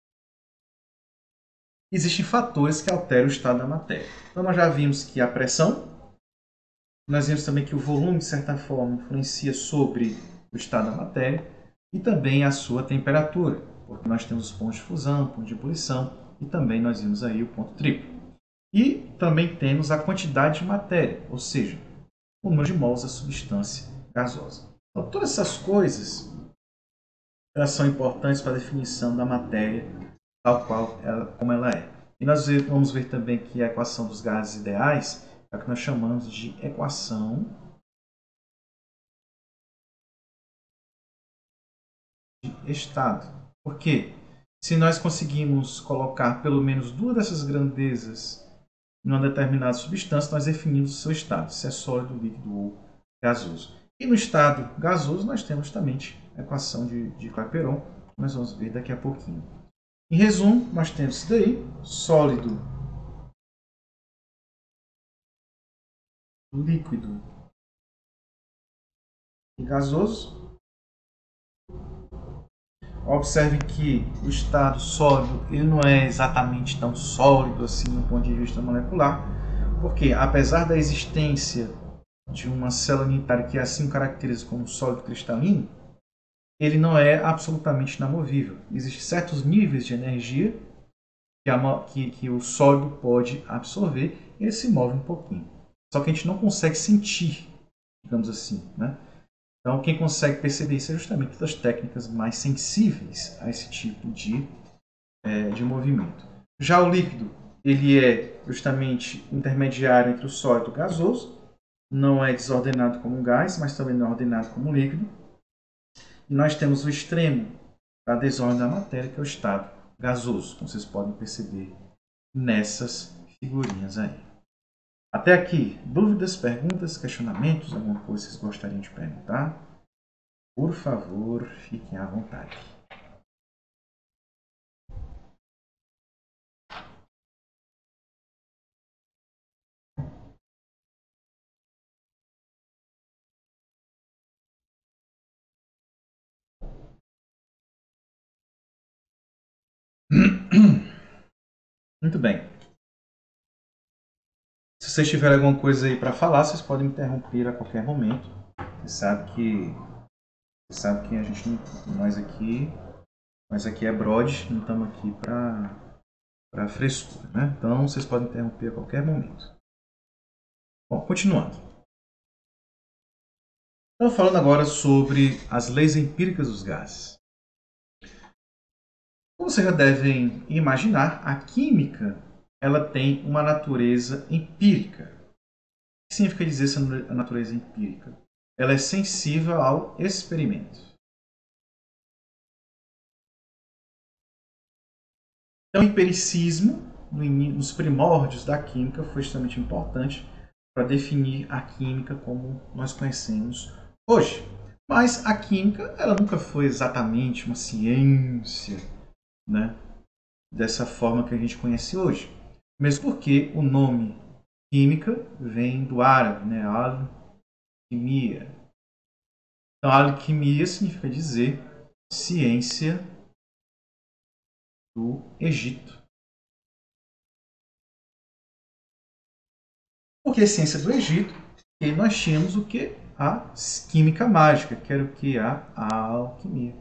Existem fatores que alteram o estado da matéria. Então, nós já vimos que a pressão, nós vimos também que o volume, de certa forma, influencia sobre o estado da matéria e também a sua temperatura, porque nós temos os pontos de fusão, pontos de ebulição e também nós vimos aí o ponto triplo. E também temos a quantidade de matéria, ou seja, o número de mols da substância gasosa. Então, todas essas coisas elas são importantes para a definição da matéria tal qual ela, como ela é. E nós vamos ver também que a equação dos gases ideais é o que nós chamamos de equação de estado. Por quê? Se nós conseguimos colocar pelo menos duas dessas grandezas em uma determinada substância, nós definimos o seu estado, se é sólido, líquido ou gasoso. E no estado gasoso, nós temos justamente a equação de, de Clapeyron, que nós vamos ver daqui a pouquinho. Em resumo, nós temos isso daí, sólido, líquido e gasoso. Observe que o estado sólido ele não é exatamente tão sólido assim do ponto de vista molecular, porque apesar da existência de uma célula unitária que assim caracteriza como sólido cristalino, ele não é absolutamente inamovível. Existem certos níveis de energia que, a, que, que o sólido pode absorver e ele se move um pouquinho. Só que a gente não consegue sentir, digamos assim, né? Então, quem consegue perceber isso é justamente das técnicas mais sensíveis a esse tipo de, é, de movimento. Já o líquido, ele é justamente intermediário entre o sólido e o gasoso. Não é desordenado como um gás, mas também não é ordenado como um líquido. E nós temos o extremo da desordem da matéria, que é o estado gasoso, como vocês podem perceber nessas figurinhas aí. Até aqui, dúvidas, perguntas, questionamentos, alguma coisa que vocês gostariam de perguntar? Por favor, fiquem à vontade. Muito bem. Se vocês tiverem alguma coisa aí para falar, vocês podem me interromper a qualquer momento. Você sabe que, você sabe que a gente, nós aqui, nós aqui é Brod, não estamos aqui para para frescura, né? Então vocês podem interromper a qualquer momento. Bom, continuando. Então, falando agora sobre as leis empíricas dos gases. Como vocês já devem imaginar, a química ela tem uma natureza empírica. O que significa dizer essa natureza empírica? Ela é sensível ao experimento. Então, o empiricismo, nos primórdios da química, foi extremamente importante para definir a química como nós conhecemos hoje. Mas a química ela nunca foi exatamente uma ciência, né, dessa forma que a gente conhece hoje. Mesmo porque o nome química vem do árabe, né? Alquimia. Então, alquimia significa dizer ciência do Egito. Por que ciência do Egito? Porque nós tínhamos o que? A química mágica, que era o que? A alquimia.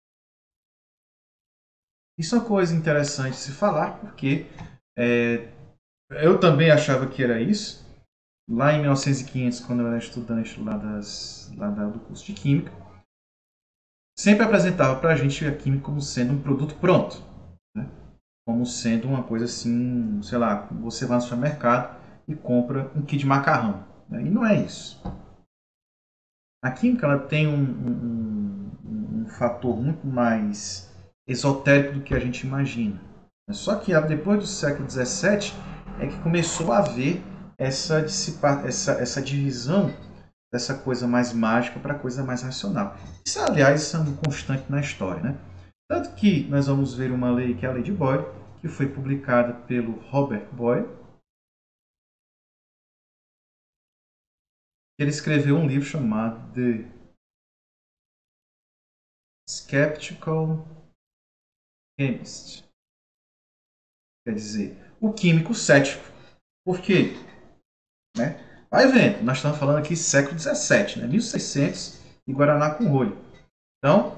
Isso é uma coisa interessante de se falar, porque é, eu também achava que era isso. Lá em mil e novecentos e quinhentos, quando eu era estudante lá, das, lá do curso de Química, sempre apresentava para a gente a química como sendo um produto pronto, né? Como sendo uma coisa assim, sei lá, você vai no supermercado e compra um kit de macarrão, né? E não é isso. A química ela tem um, um, um, um fator muito mais esotérico do que a gente imagina. Só que depois do século dezessete é que começou a haver essa, essa, essa divisão dessa coisa mais mágica para a coisa mais racional. Isso, aliás, é uma constante na história, né? Tanto que nós vamos ver uma lei, que é a Lei de Boyle, que foi publicada pelo Robert Boyle. Ele escreveu um livro chamado The Skeptical Chemist. Quer dizer, o químico cético. Por quê? Né? Vai vendo, nós estamos falando aqui século dezessete, né? mil e seiscentos e Guaraná com rolho. Então,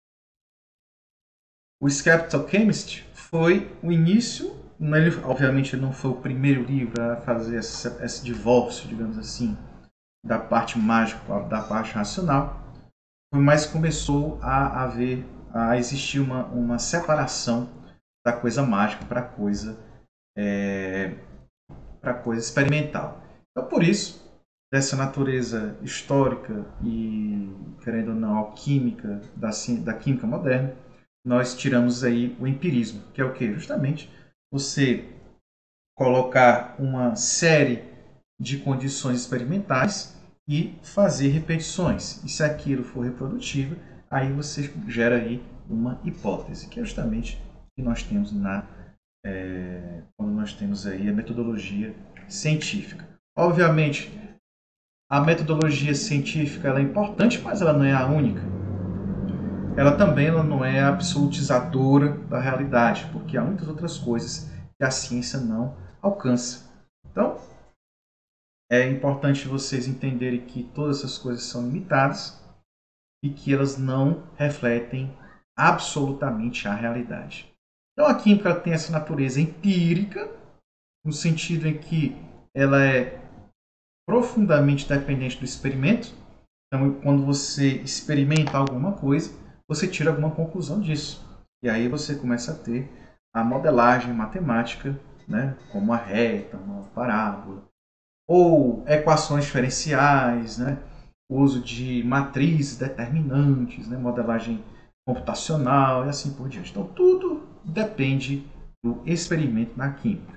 o Skeptical Chemist foi o início, ele, obviamente ele não foi o primeiro livro a fazer esse, esse divórcio, digamos assim, da parte mágica da parte racional, mas começou a haver, a existir uma, uma separação da coisa mágica para a coisa, é, para coisa experimental. Então, por isso, dessa natureza histórica e, querendo ou não, alquímica da, da química moderna, nós tiramos aí o empirismo, que é o que? Justamente você colocar uma série de condições experimentais e fazer repetições. E se aquilo for reprodutível, aí você gera aí uma hipótese, que é justamente o que nós temos na, é, quando nós temos aí a metodologia científica. Obviamente, a metodologia científica ela é importante, mas ela não é a única. Ela também ela não é absolutizadora da realidade, porque há muitas outras coisas que a ciência não alcança. Então, é importante vocês entenderem que todas essas coisas são limitadas e que elas não refletem absolutamente a realidade. Então, a química tem essa natureza empírica, no sentido em que ela é profundamente dependente do experimento. Então, quando você experimenta alguma coisa, você tira alguma conclusão disso. E aí você começa a ter a modelagem matemática, né, como a reta, uma parábola, ou equações diferenciais, né, o uso de matrizes determinantes, né, modelagem computacional e assim por diante. Então, tudo depende do experimento na química.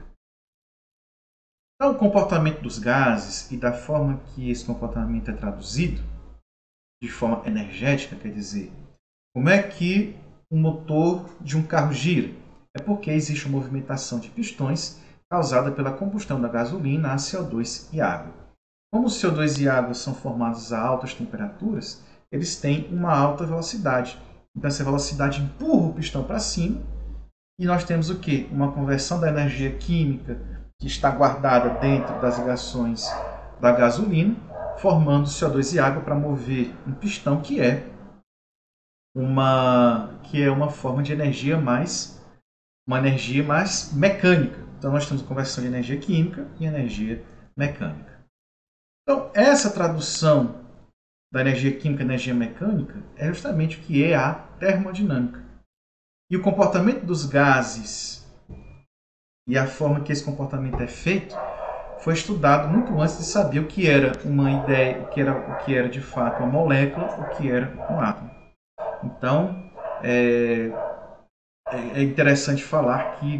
Então, o comportamento dos gases e da forma que esse comportamento é traduzido de forma energética, quer dizer, como é que o motor de um carro gira? É porque existe uma movimentação de pistões causada pela combustão da gasolina a C O dois e água. Como o C O dois e água são formados a altas temperaturas, eles têm uma alta velocidade. Então, essa velocidade empurra o pistão para cima e nós temos o quê? Uma conversão da energia química que está guardada dentro das ligações da gasolina, formando C O dois e água para mover um pistão que é uma que é uma forma de energia mais uma energia mais mecânica. Então nós temos a conversão de energia química e energia mecânica. Então essa tradução da energia química e energia mecânica é justamente o que é a termodinâmica. E o comportamento dos gases e a forma que esse comportamento é feito foi estudado muito antes de saber o que era uma ideia, o que era, o que era de fato uma molécula, o que era um átomo. Então, é, é interessante falar que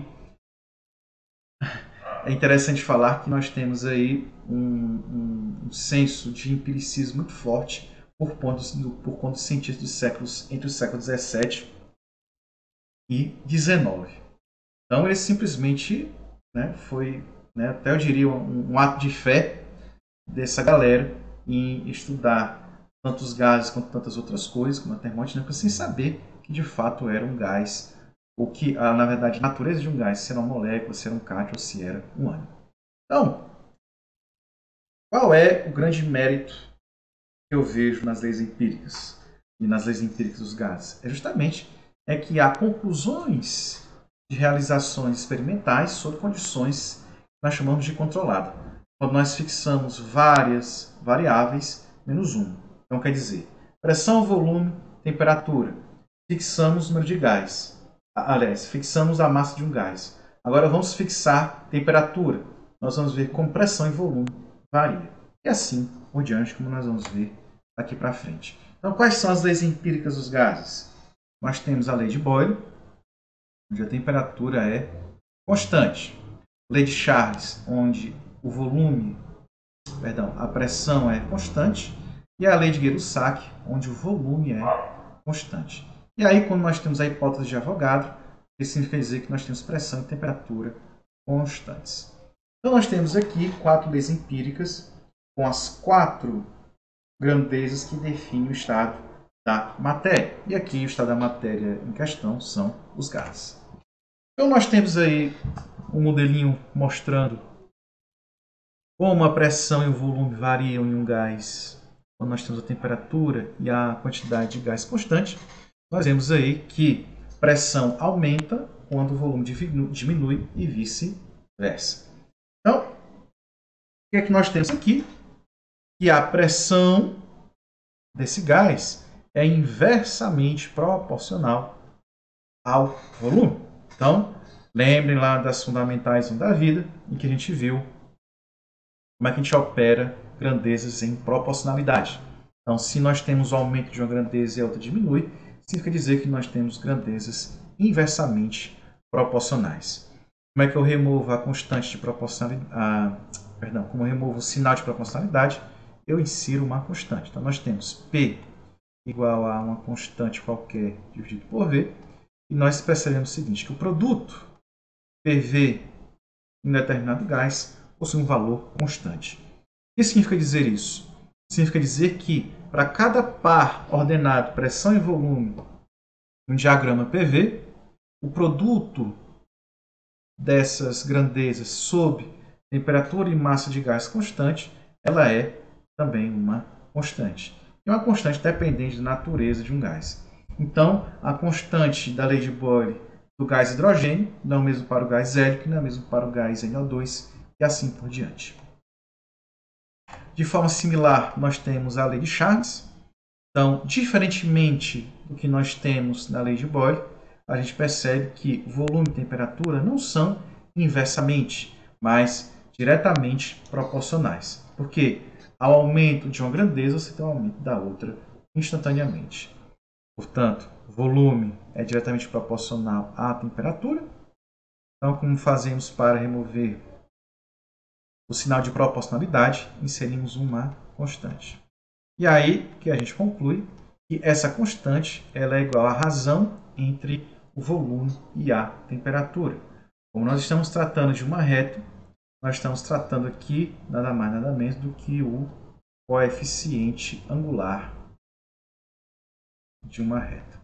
é interessante falar que nós temos aí um, um, um senso de empiricismo muito forte por conta por conta dos cientistas dos séculos entre os séculos dezessete e dezenove. Então, ele simplesmente, né, foi, né, até eu diria, um, um ato de fé dessa galera em estudar tanto os gases quanto tantas outras coisas, como a termodinâmica, sem saber que de fato era um gás, ou que, na verdade, a natureza de um gás, se era uma molécula, se era um cátion ou se era um ânion. Então, qual é o grande mérito que eu vejo nas leis empíricas e nas leis empíricas dos gases? É justamente é que há conclusões de realizações experimentais sob condições que nós chamamos de controlada. Quando nós fixamos várias variáveis menos uma. Então, quer dizer, pressão, volume, temperatura. Fixamos o número de gás. Aliás, fixamos a massa de um gás. Agora vamos fixar temperatura. Nós vamos ver como pressão e volume varia. E assim por diante, como nós vamos ver daqui para frente. Então, quais são as leis empíricas dos gases? Nós temos a lei de Boyle, onde a temperatura é constante. Lei de Charles, onde o volume, perdão, a pressão é constante. E a lei de Gay-Lussac, onde o volume é constante. E aí, quando nós temos a hipótese de Avogadro, isso significa dizer que nós temos pressão e temperatura constantes. Então, nós temos aqui quatro leis empíricas com as quatro grandezas que definem o estado da matéria. E aqui o estado da matéria em questão são os gases. Então, nós temos aí um modelinho mostrando como a pressão e o volume variam em um gás quando nós temos a temperatura e a quantidade de gás constante. Nós vemos aí que pressão aumenta quando o volume diminui e vice-versa. Então, o que é que nós temos aqui? Que a pressão desse gás é inversamente proporcional ao volume. Então, lembrem lá das fundamentais da vida, em que a gente viu como é que a gente opera grandezas em proporcionalidade. Então, se nós temos o aumento de uma grandeza e a outra diminui, significa dizer que nós temos grandezas inversamente proporcionais. Como é que eu removo a constante de proporcionalidade? A, perdão, como eu removo o sinal de proporcionalidade? Eu insiro uma constante. Então, nós temos P igual a uma constante qualquer dividido por V. E nós percebemos o seguinte, que o produto P V em determinado gás possui um valor constante. O que significa dizer isso? Significa dizer que para cada par ordenado pressão e volume no diagrama P V, o produto dessas grandezas sob temperatura e massa de gás constante, ela é também uma constante. É uma constante dependente da natureza de um gás. Então, a constante da lei de Boyle do gás hidrogênio não é o mesmo para o gás hélio, que não é o mesmo para o gás N O dois, e assim por diante. De forma similar, nós temos a lei de Charles. Então, diferentemente do que nós temos na lei de Boyle, a gente percebe que volume e temperatura não são inversamente, mas diretamente proporcionais. Porque ao aumento de uma grandeza, você tem um aumento da outra instantaneamente. Portanto, volume é diretamente proporcional à temperatura. Então, como fazemos para remover o sinal de proporcionalidade, inserimos uma constante. E aí que a gente conclui que essa constante ela é igual à razão entre o volume e a temperatura. Como nós estamos tratando de uma reta, nós estamos tratando aqui nada mais nada menos do que o coeficiente angular de uma reta.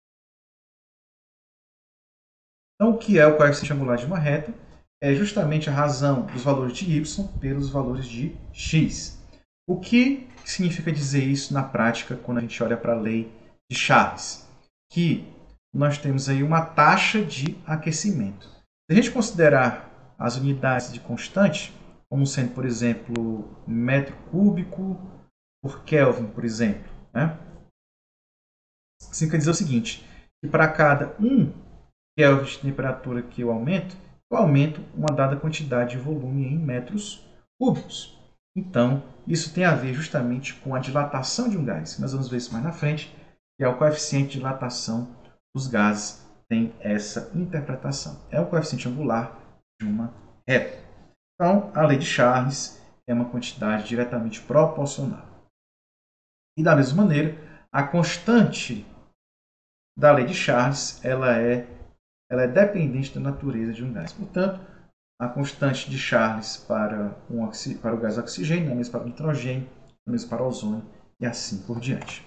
Então, o que é o coeficiente angular de uma reta? É justamente a razão dos valores de y pelos valores de x. O que significa dizer isso na prática quando a gente olha para a lei de Charles? Que nós temos aí uma taxa de aquecimento. Se a gente considerar as unidades de constante, como sendo, por exemplo, metro cúbico por Kelvin, por exemplo, né? Significa dizer o seguinte, que para cada um Kelvin de temperatura que eu aumento, eu aumento uma dada quantidade de volume em metros cúbicos. Então, isso tem a ver justamente com a dilatação de um gás. Nós vamos ver isso mais na frente, que é o coeficiente de dilatação dos gases, tem essa interpretação. É o coeficiente angular de uma reta. Então, a lei de Charles é uma quantidade diretamente proporcional. E da mesma maneira, a constante da lei de Charles ela é, ela é dependente da natureza de um gás. Portanto, a constante de Charles para, um, para o gás oxigênio, a mesma para o nitrogênio, a mesma para o ozônio e assim por diante.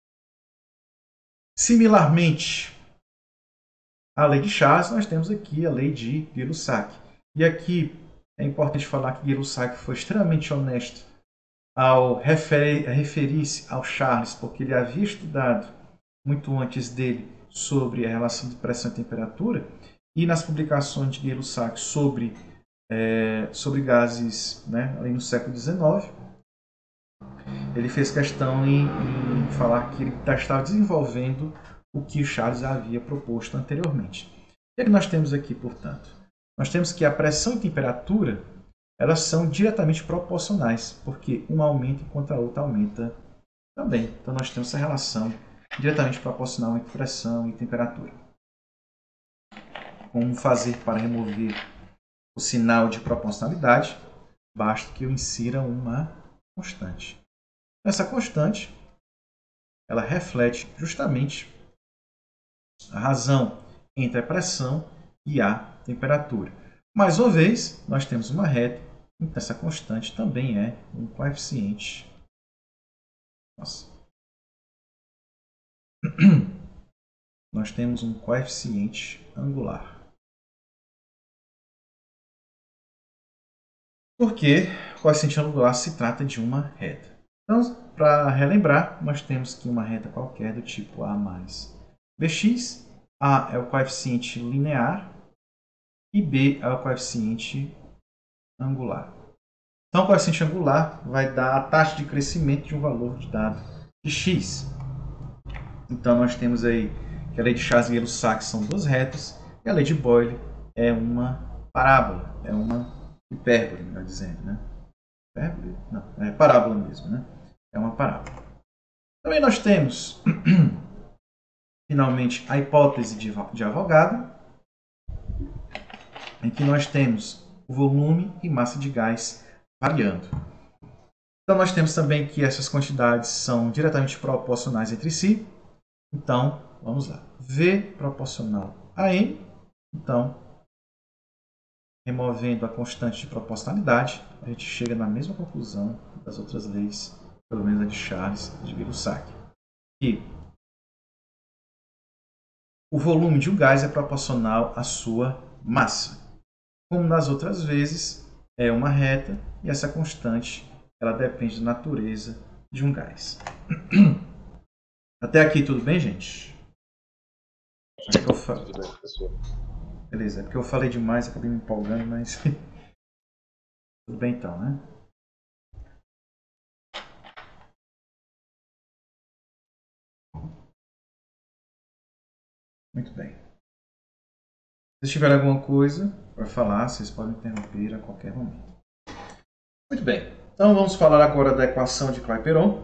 Similarmente à lei de Charles, nós temos aqui a lei de Gay-Lussac. E aqui é importante falar que Gay-Lussac foi extremamente honesto ao referir, referir-se ao Charles, porque ele havia estudado muito antes dele sobre a relação de pressão e temperatura, e nas publicações de Gay-Lussac sobre, é, sobre gases, né, ali no século dezenove, ele fez questão em, em podemos falar que ele estava desenvolvendo o que Charles havia proposto anteriormente. O que é que nós temos aqui, portanto? Nós temos que a pressão e temperatura elas são diretamente proporcionais, porque uma aumenta enquanto a outra aumenta também. Então nós temos essa relação diretamente proporcional entre pressão e temperatura. Como fazer para remover o sinal de proporcionalidade? Basta que eu insira uma constante. Essa constante ela reflete justamente a razão entre a pressão e a temperatura. Mais uma vez, nós temos uma reta, então essa constante também é um coeficiente. Nossa. Nós temos um coeficiente angular. Porque o coeficiente angular se trata de uma reta. Então, para relembrar, nós temos que uma reta qualquer do tipo A mais bx, A é o coeficiente linear e B é o coeficiente angular. Então, o coeficiente angular vai dar a taxa de crescimento de um valor de dado de x. Então, nós temos aí que a lei de Chasles-Lussac são duas retas e a lei de Boyle é uma parábola, é uma hipérbole, melhor dizendo, né? Hipérbole? Não, é parábola mesmo, né? É uma parábola. Também nós temos, finalmente, a hipótese de, de Avogadro, em que nós temos o volume e massa de gás variando. Então, nós temos também que essas quantidades são diretamente proporcionais entre si. Então, vamos lá. V proporcional a M. Então, removendo a constante de proporcionalidade, a gente chega na mesma conclusão das outras leis, pelo menos a de Charles e de Lussac. Que o volume de um gás é proporcional à sua massa. Como nas outras vezes, é uma reta e essa constante ela depende da natureza de um gás. Até aqui tudo bem, gente? É que eu fa... Beleza, é porque eu falei demais, acabei me empolgando, mas tudo bem então, né? Muito bem. Se tiver alguma coisa para falar, vocês podem interromper a qualquer momento. Muito bem. Então vamos falar agora da equação de Clapeyron.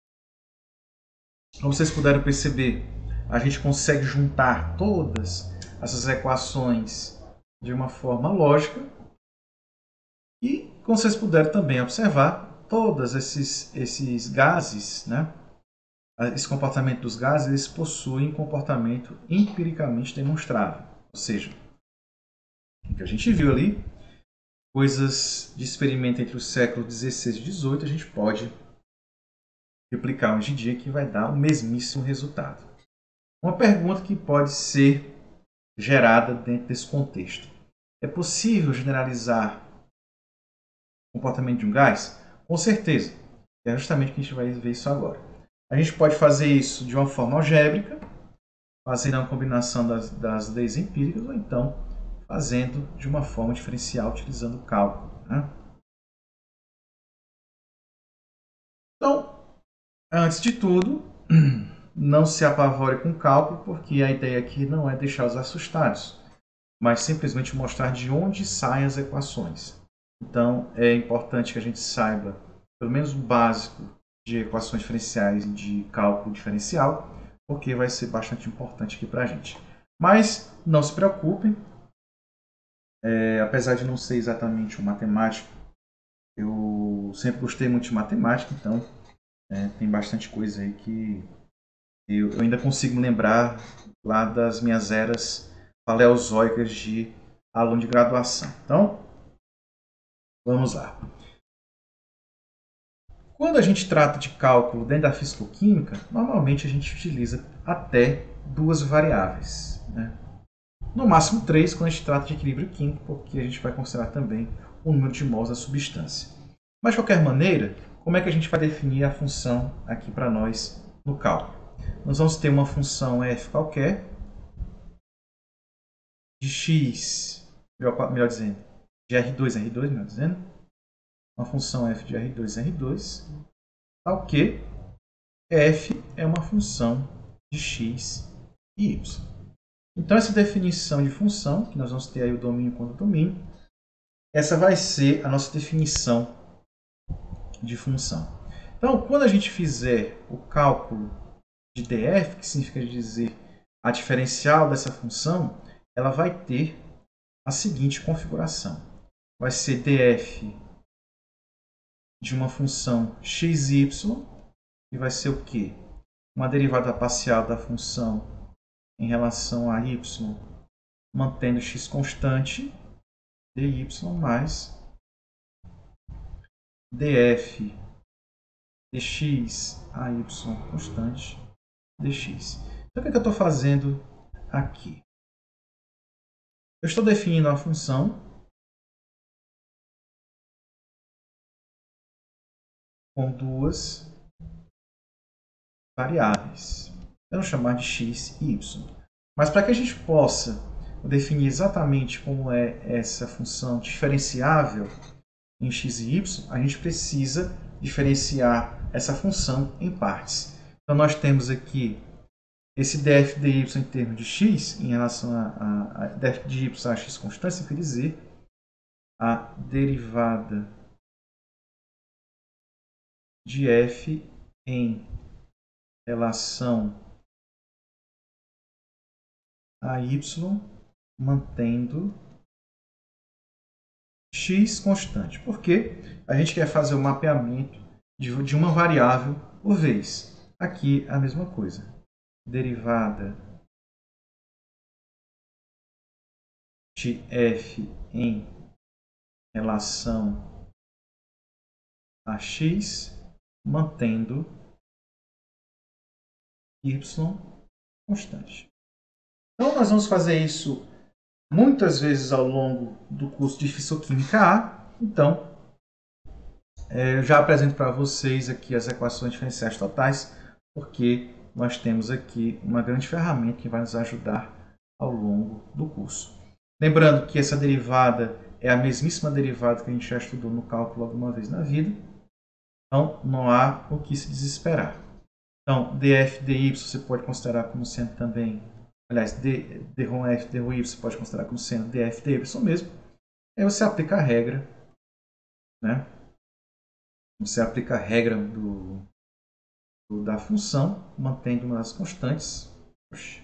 Como vocês puderam perceber, a gente consegue juntar todas essas equações de uma forma lógica. E, como vocês puderam também observar, todos esses, esses gases, né? Esse comportamento dos gases, eles possuem comportamento empiricamente demonstrável. Ou seja, o que a gente viu ali, coisas de experimento entre os séculos dezesseis e dezoito, a gente pode replicar hoje em dia que vai dar o mesmíssimo resultado. Uma pergunta que pode ser gerada dentro desse contexto. É possível generalizar o comportamento de um gás? Com certeza. É justamente o que a gente vai ver isso agora. A gente pode fazer isso de uma forma algébrica, fazendo uma combinação das, das leis empíricas, ou então fazendo de uma forma diferencial, utilizando o cálculo. Né? Então, antes de tudo, não se apavore com o cálculo, porque a ideia aqui não é deixar os assustados, mas simplesmente mostrar de onde saem as equações. Então, é importante que a gente saiba, pelo menos o básico de equações diferenciais e de cálculo diferencial, porque vai ser bastante importante aqui para a gente. Mas não se preocupem, é, apesar de não ser exatamente um matemático, eu sempre gostei muito de matemática, então é, tem bastante coisa aí que eu, eu ainda consigo me lembrar lá das minhas eras paleozoicas de aluno de graduação. Então, vamos lá. Quando a gente trata de cálculo dentro da fisicoquímica, normalmente a gente utiliza até duas variáveis. Né? No máximo três quando a gente trata de equilíbrio químico, porque a gente vai considerar também o número de mols da substância. Mas, de qualquer maneira, como é que a gente vai definir a função aqui para nós no cálculo? Nós vamos ter uma função f qualquer, de x, melhor dizendo, de R dois R dois, melhor dizendo, uma função f de R dois R dois, tal que f é uma função de x e y. Então, essa definição de função, que nós vamos ter aí o domínio contra o domínio, essa vai ser a nossa definição de função. Então, quando a gente fizer o cálculo de df, que significa dizer a diferencial dessa função, ela vai ter a seguinte configuração. Vai ser df de uma função xy, e vai ser o quê? Uma derivada parcial da função em relação a y, mantendo x constante, dy mais df dx a y constante dx. Então, o que, é que eu estou fazendo aqui? Eu estou definindo a função com duas variáveis. Eu vou chamar de x e y. Mas para que a gente possa definir exatamente como é essa função diferenciável em x e y, a gente precisa diferenciar essa função em partes. Então, nós temos aqui esse df dy em termos de x, em relação a, a, a df de y a x constante, isso quer dizer a derivada de f em relação a y, mantendo x constante. Porque a gente quer fazer o mapeamento de, de uma variável por vez. Aqui a mesma coisa. Derivada de f em relação a x, mantendo y constante. Então, nós vamos fazer isso muitas vezes ao longo do curso de Físico-Química A. Então, é, eu já apresento para vocês aqui as equações diferenciais totais, porque nós temos aqui uma grande ferramenta que vai nos ajudar ao longo do curso. Lembrando que essa derivada é a mesmíssima derivada que a gente já estudou no cálculo alguma vez na vida. Então, não há o que se desesperar. Então, df dy você pode considerar como sendo também, aliás, dρf dy você pode considerar como sendo df dy mesmo. Aí você aplica a regra, né? Você aplica a regra do, do, da função, mantendo uma das constantes. Oxi.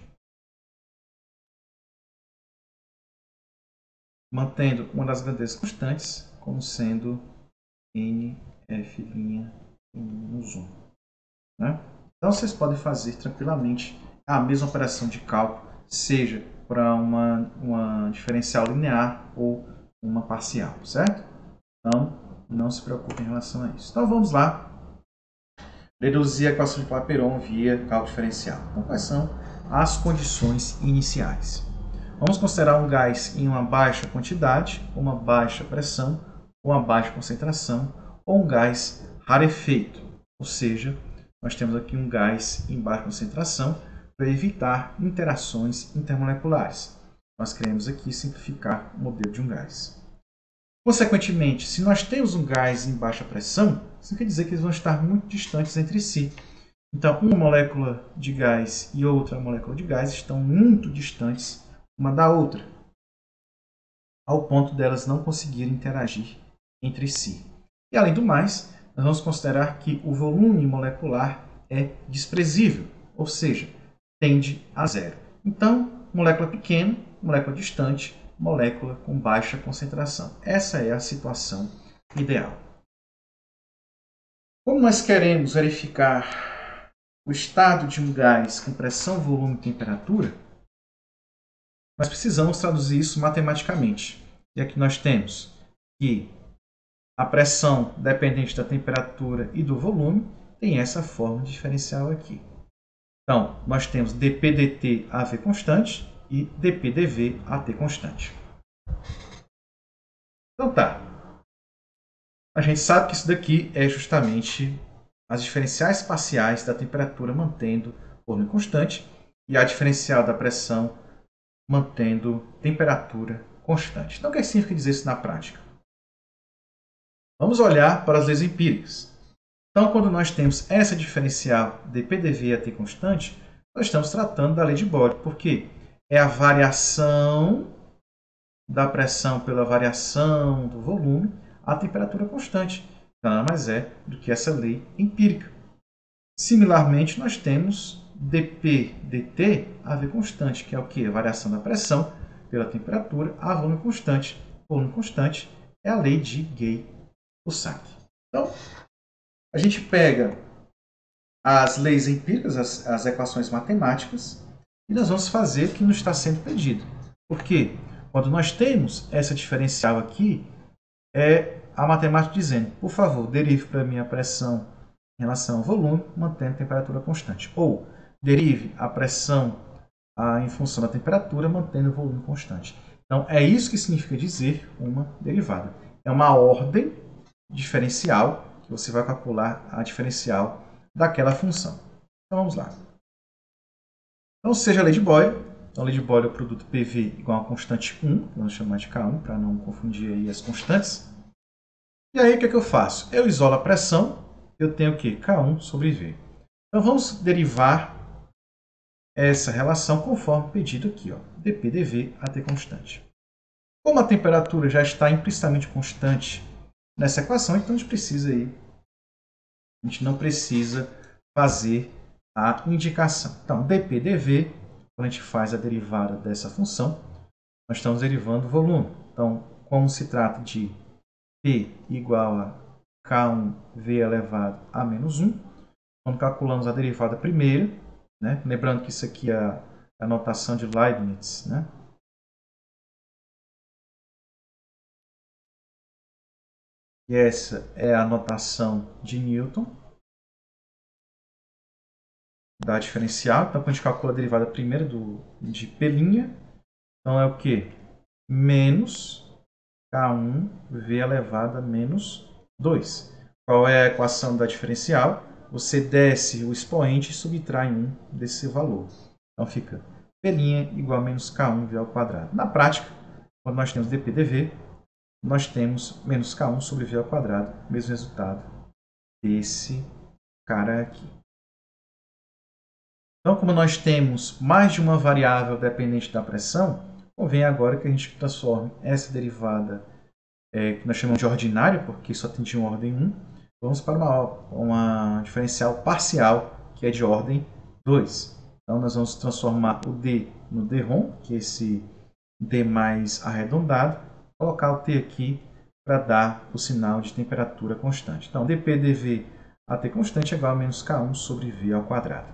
Mantendo uma das grandezas constantes como sendo nf' menos um. Né? Então, vocês podem fazer tranquilamente a mesma operação de cálculo, seja para uma, uma diferencial linear ou uma parcial, certo? Então, não se preocupe em relação a isso. Então, vamos lá deduzir a equação de Clapeyron via cálculo diferencial. Então, quais são as condições iniciais? Vamos considerar um gás em uma baixa quantidade, uma baixa pressão, uma baixa concentração, ou um gás rarefeito, ou seja, nós temos aqui um gás em baixa concentração para evitar interações intermoleculares. Nós queremos aqui simplificar o modelo de um gás. Consequentemente, se nós temos um gás em baixa pressão, isso quer dizer que eles vão estar muito distantes entre si. Então, uma molécula de gás e outra molécula de gás estão muito distantes uma da outra, ao ponto delas não conseguirem interagir entre si. E, além do mais, nós vamos considerar que o volume molecular é desprezível, ou seja, tende a zero. Então, molécula pequena, molécula distante, molécula com baixa concentração. Essa é a situação ideal. Como nós queremos verificar o estado de um gás com pressão, volume e temperatura, nós precisamos traduzir isso matematicamente. E aqui nós temos que a pressão dependente da temperatura e do volume tem essa forma diferencial aqui. Então, nós temos dp dt A V constante e dp dv A T constante. Então tá. A gente sabe que isso daqui é justamente as diferenciais parciais da temperatura mantendo volume constante e a diferencial da pressão mantendo temperatura constante. Então, o que significa dizer isso na prática? Vamos olhar para as leis empíricas. Então, quando nós temos essa diferencial dP/dV a T constante, nós estamos tratando da lei de Boyle, porque é a variação da pressão pela variação do volume à temperatura constante. Nada mais é do que essa lei empírica. Similarmente, nós temos dP/dt a V constante, que é o que? A variação da pressão pela temperatura a volume constante. Volume constante é a lei de Gay-Lussac. Então, a gente pega as leis empíricas, as, as equações matemáticas, e nós vamos fazer o que nos está sendo pedido. Por quê? Quando nós temos essa diferencial aqui, é a matemática dizendo, por favor, derive para mim a pressão em relação ao volume, mantendo a temperatura constante. Ou, derive a pressão a, em função da temperatura, mantendo o volume constante. Então, é isso que significa dizer uma derivada. É uma ordem diferencial, que você vai calcular a diferencial daquela função. Então, vamos lá. Então, seja a lei de Boyle. Então, a lei de Boyle é o produto P V igual a constante um, que vamos chamar de K um, para não confundir aí as constantes. E aí, o que, é que eu faço? Eu isolo a pressão, eu tenho o quê? K um sobre V. Então, vamos derivar essa relação conforme pedido aqui, ó, dP/dV a T constante. Como a temperatura já está implicitamente constante nessa equação, então a gente precisa aí, a gente não precisa fazer a indicação. Então, dP/dV, quando a gente faz a derivada dessa função, nós estamos derivando o volume. Então, como se trata de P igual a K um V elevado a menos um, quando calculamos a derivada primeira, né? Lembrando que isso aqui é a notação de Leibniz, né? E essa é a notação de Newton da diferencial. Então, quando a gente calcula a derivada primeira do, de P', então é o que? Menos K um V elevado a menos dois. Qual é a equação da diferencial? Você desce o expoente e subtrai um desse valor. Então fica P' igual a menos K um V ao quadrado. Na prática, quando nós temos dP/dV, nós temos menos K um sobre V ao quadrado, mesmo resultado desse cara aqui. Então, como nós temos mais de uma variável dependente da pressão, convém agora que a gente transforme essa derivada, é, que nós chamamos de ordinária, porque só tem de ordem um, vamos para uma, uma diferencial parcial, que é de ordem dois. Então, nós vamos transformar o D no D-ROM, que é esse D mais arredondado, colocar o T aqui para dar o sinal de temperatura constante. Então, dP/dV a T constante é igual a menos K um sobre V ao quadrado.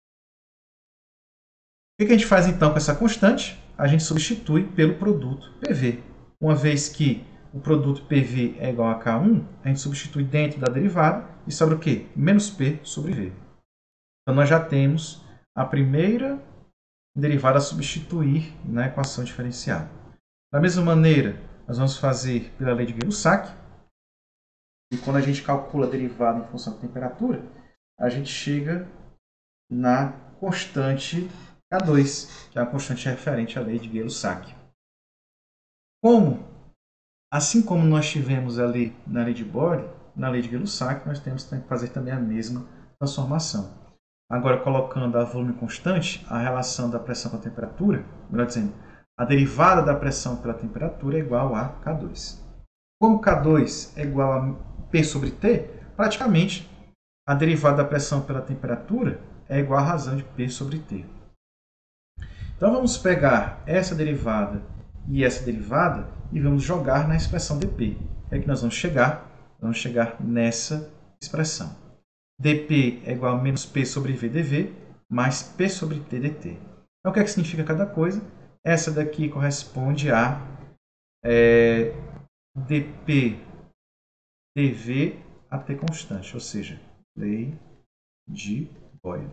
O que a gente faz então com essa constante? A gente substitui pelo produto P V. Uma vez que o produto P V é igual a K um, a gente substitui dentro da derivada e sobra o quê? Menos P sobre V. Então, nós já temos a primeira derivada a substituir na equação diferencial. Da mesma maneira, nós vamos fazer pela lei de Gay-Lussac. E quando a gente calcula a derivada em função da temperatura, a gente chega na constante K dois, que é a constante referente à lei de Gay-Lussac. Como, assim como nós tivemos ali na lei de Boyle, na lei de Gay-Lussac, nós temos que fazer também a mesma transformação. Agora, colocando a volume constante, a relação da pressão com a temperatura, melhor dizendo, a derivada da pressão pela temperatura é igual a K dois. Como K dois é igual a P sobre T, praticamente a derivada da pressão pela temperatura é igual a razão de P sobre T. Então, vamos pegar essa derivada e essa derivada e vamos jogar na expressão dP. O que é que nós vamos chegar? Vamos chegar nessa expressão. dP é igual a menos P sobre V dV mais P sobre T dt. Então, o que é que significa cada coisa? Essa daqui corresponde a é, dP dV a T constante, ou seja, lei de Boyle.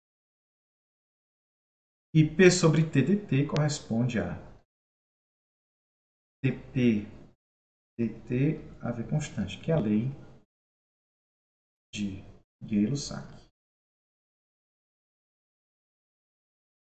E P sobre T dt corresponde a dP dt a V constante, que é a lei de Gay-Lussac.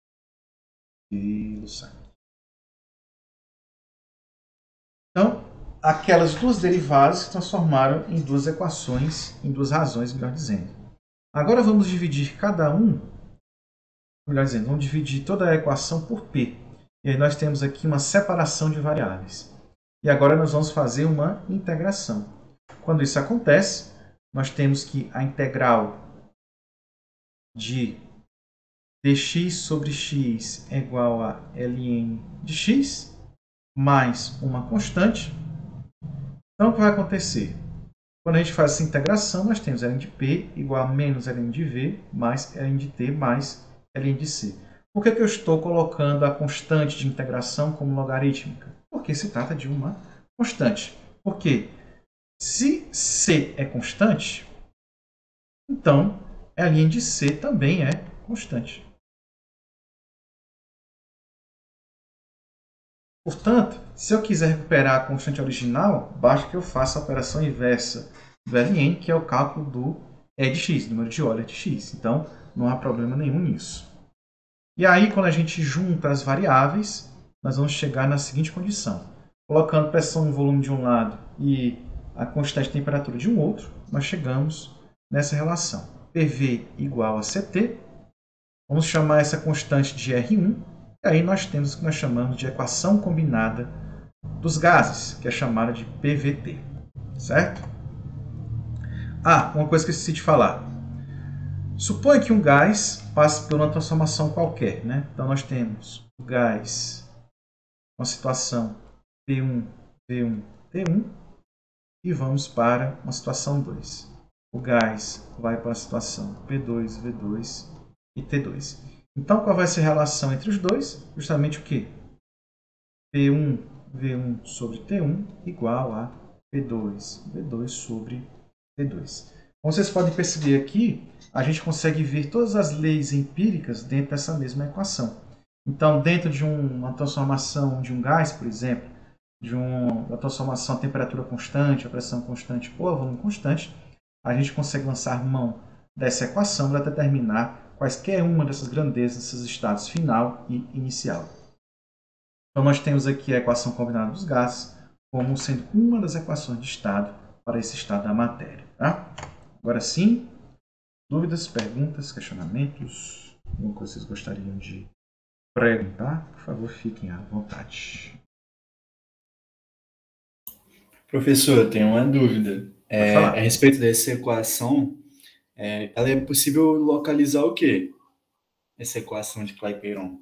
Gay-Lussac. Então, aquelas duas derivadas se transformaram em duas equações, em duas razões, melhor dizendo. Agora vamos dividir cada um, melhor dizendo, vamos dividir toda a equação por P. E aí nós temos aqui uma separação de variáveis. E agora nós vamos fazer uma integração. Quando isso acontece, nós temos que a integral de dx sobre x é igual a ln de x mais uma constante. Então, o que vai acontecer? Quando a gente faz essa integração, nós temos ln de p igual a menos ln de v mais ln de t mais ln de c. Por que que eu estou colocando a constante de integração como logarítmica? Porque se trata de uma constante. Porque se c é constante, então ln de c também é constante. Portanto, se eu quiser recuperar a constante original, basta que eu faça a operação inversa do ln, que é o cálculo do E de x, número de Euler de x. Então, não há problema nenhum nisso. E aí, quando a gente junta as variáveis, nós vamos chegar na seguinte condição. Colocando pressão e volume de um lado e a constante de temperatura de um outro, nós chegamos nessa relação. P V igual a C T. Vamos chamar essa constante de R um. E aí nós temos o que nós chamamos de equação combinada dos gases, que é chamada de P V T. Certo? Ah, uma coisa que eu esqueci de falar. Suponha que um gás passe por uma transformação qualquer, né? Então nós temos o gás, uma situação P um, V um, T um, e vamos para uma situação dois. O gás vai para a situação P dois, V dois e T dois. Então, qual vai ser a relação entre os dois? Justamente o quê? P um, V um sobre T um igual a P dois, V dois sobre T dois. Como vocês podem perceber aqui, a gente consegue ver todas as leis empíricas dentro dessa mesma equação. Então, dentro de um, uma transformação de um gás, por exemplo, de um, uma transformação a temperatura constante, a pressão constante ou a volume constante, a gente consegue lançar mão dessa equação para determinar quaisquer uma dessas grandezas, desses estados final e inicial. Então, nós temos aqui a equação combinada dos gases como sendo uma das equações de estado para esse estado da matéria. Tá? Agora sim, dúvidas, perguntas, questionamentos? Alguma coisa que vocês gostariam de perguntar? Por favor, fiquem à vontade. Professor, eu tenho uma dúvida. É, a respeito dessa equação, é, ela é possível localizar o quê? Essa equação de Clapeyron?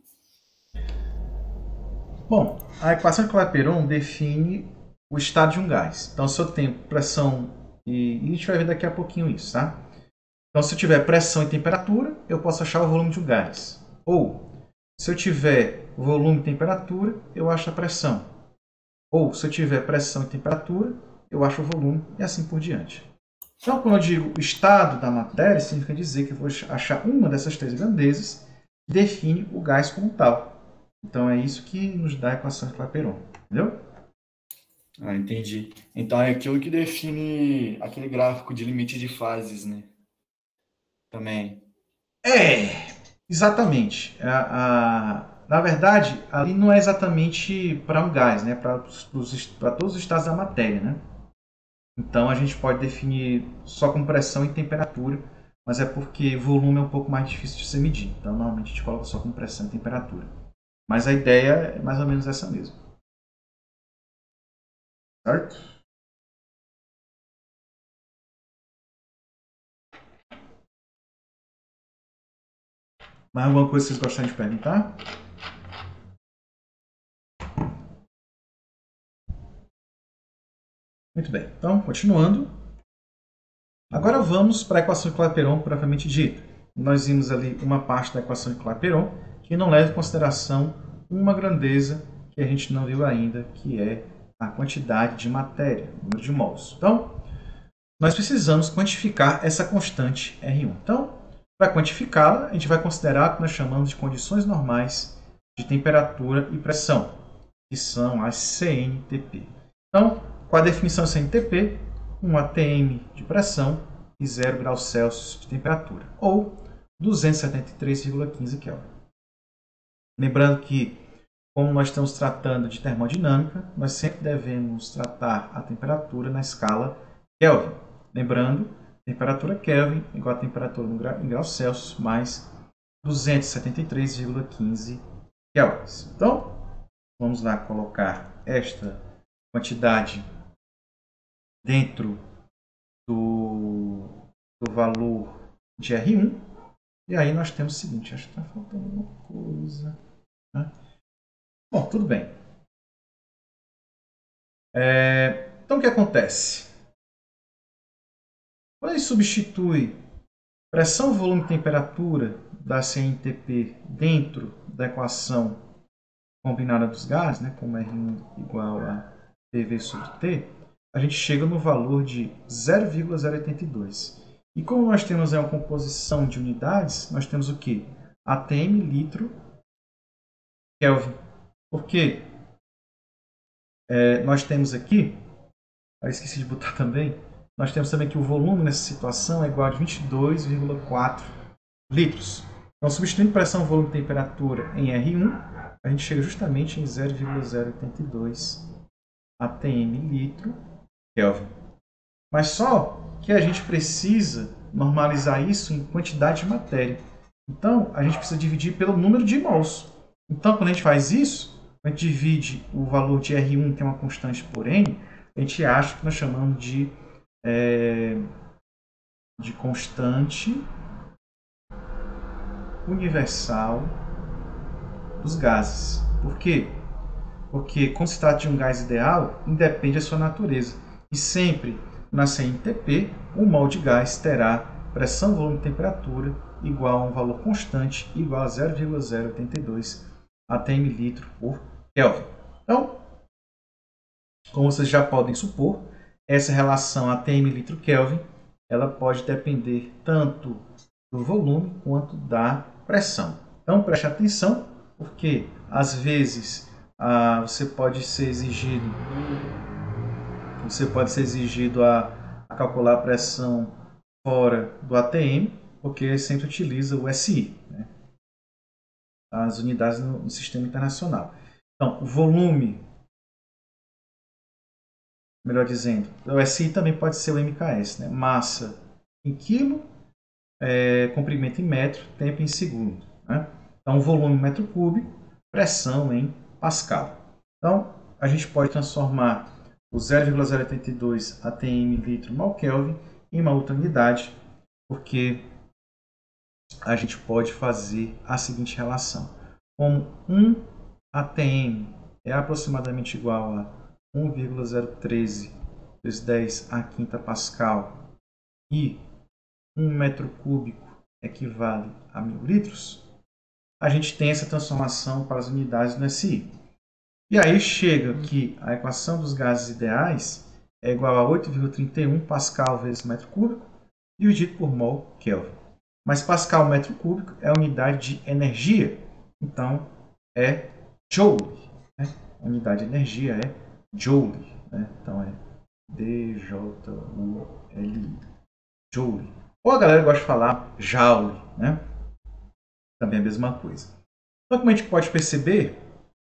Bom, a equação de Clapeyron define o estado de um gás. Então, se eu tenho pressão, e, e a gente vai ver daqui a pouquinho isso, tá? Então, se eu tiver pressão e temperatura, eu posso achar o volume de um gás. Ou, se eu tiver volume e temperatura, eu acho a pressão. Ou, se eu tiver pressão e temperatura, eu acho o volume, e assim por diante. Então, quando eu digo estado da matéria, significa dizer que eu vou achar uma dessas três grandezas que define o gás como tal. Então, é isso que nos dá a equação de Clapeyron. Entendeu? Ah, entendi. Então, é aquilo que define aquele gráfico de limite de fases, né? Também. É, exatamente. A, a, na verdade, ali não é exatamente para um gás, né? Para todos os estados da matéria, né? Então, a gente pode definir só com pressão e temperatura, mas é porque volume é um pouco mais difícil de se medir. Então, normalmente a gente coloca só com pressão e temperatura. Mas a ideia é mais ou menos essa mesmo. Certo? Mais alguma coisa que vocês gostariam de perguntar? Muito bem. Então, continuando. Agora vamos para a equação de Clapeyron propriamente dita. Nós vimos ali uma parte da equação de Clapeyron que não leva em consideração uma grandeza que a gente não viu ainda, que é a quantidade de matéria, o número de mols. Então, nós precisamos quantificar essa constante R um. Então, para quantificá-la, a gente vai considerar o que nós chamamos de condições normais de temperatura e pressão, que são as C N T P. Então, com a definição C N T P, um atm de pressão e zero graus Celsius de temperatura, ou duzentos e setenta e três vírgula quinze Kelvin. Lembrando que como nós estamos tratando de termodinâmica, nós sempre devemos tratar a temperatura na escala Kelvin. Lembrando, temperatura Kelvin igual a temperatura em graus Celsius mais duzentos e setenta e três vírgula quinze kelvins. Então, vamos lá colocar esta quantidade dentro do, do valor de R um. E aí nós temos o seguinte, acho que está faltando uma coisa. Né? Bom, tudo bem. É, então, o que acontece? Quando a gente substitui pressão, volume e temperatura da C N T P dentro da equação combinada dos gases, né, como R um igual a P V sobre T, a gente chega no valor de zero vírgula zero oitenta e dois. E como nós temos é, uma composição de unidades, nós temos o quê? A T M litro Kelvin. Porque é, nós temos aqui, eu esqueci de botar também, nós temos também que o volume nessa situação é igual a vinte e dois vírgula quatro litros. Então, substituindo pressão, volume e temperatura em R um, a gente chega justamente em zero vírgula zero oitenta e dois A T M litro Kelvin. Mas só que a gente precisa normalizar isso em quantidade de matéria. Então, a gente precisa dividir pelo número de mols. Então, quando a gente faz isso, a gente divide o valor de R um, que é uma constante por N, a gente acha que nós chamamos de, é, de constante universal dos gases. Por quê? Porque, quando se trata de um gás ideal, independe da sua natureza. E sempre, na C N T P, um mol de gás terá pressão, volume e temperatura igual a um valor constante igual a zero vírgula zero oitenta e dois A T M litro por Kelvin. Então, como vocês já podem supor, essa relação A T M litro Kelvin ela pode depender tanto do volume quanto da pressão. Então, preste atenção, porque às vezes ah, você pode ser exigido, você pode ser exigido a, a calcular a pressão fora do A T M, porque sempre utiliza o S I, né? As unidades no, no sistema internacional. Então, o volume, melhor dizendo, o S I também pode ser o M K S, né? Massa em quilo, é, comprimento em metro, tempo em segundo. Né? Então, volume em metro cúbico, pressão em pascal. Então, a gente pode transformar o zero vírgula zero oitenta e dois A T M litro mol Kelvin em uma outra unidade, porque a gente pode fazer a seguinte relação. Como um A T M é aproximadamente igual a um vírgula zero um três vezes dez a quinta pascal e um metro cúbico equivale a mil litros, a gente tem essa transformação para as unidades do S I. E aí chega que a equação dos gases ideais é igual a oito vírgula trinta e um pascal vezes metro cúbico dividido por mol Kelvin. Mas pascal metro cúbico é a unidade de energia, então é joule. Né? A unidade de energia é joule. Né? Então é D J U L E. Joule. Ou a galera gosta de falar joule. Né? Também é a mesma coisa. Então, como a gente pode perceber,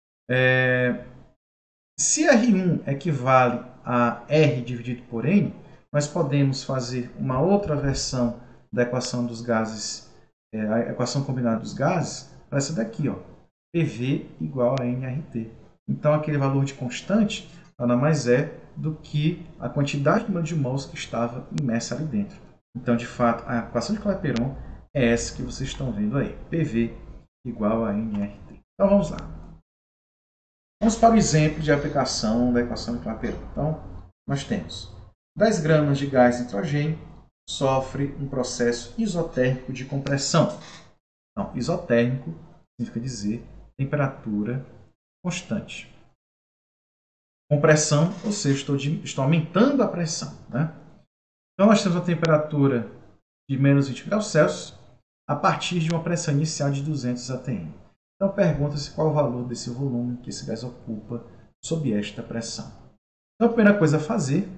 é, se R um equivale a R dividido por N, nós podemos fazer uma outra versão da equação dos gases, é, a equação combinada dos gases, para essa daqui, ó, P V igual a N R T. Então, aquele valor de constante nada mais é do que a quantidade de número de mols que estava imersa ali dentro. Então, de fato, a equação de Clapeyron é essa que vocês estão vendo aí, P V igual a N R T. Então, vamos lá. Vamos para o exemplo de aplicação da equação de Clapeyron. Então, nós temos dez gramas de gás nitrogênio sofre um processo isotérmico de compressão. Então, isotérmico significa dizer temperatura constante. Compressão, ou seja, estou, de, estou aumentando a pressão. Né? Então, nós temos uma temperatura de menos vinte graus Celsius a partir de uma pressão inicial de duzentos A T M. Então, pergunta-se qual o valor desse volume que esse gás ocupa sob esta pressão. Então, a primeira coisa a fazer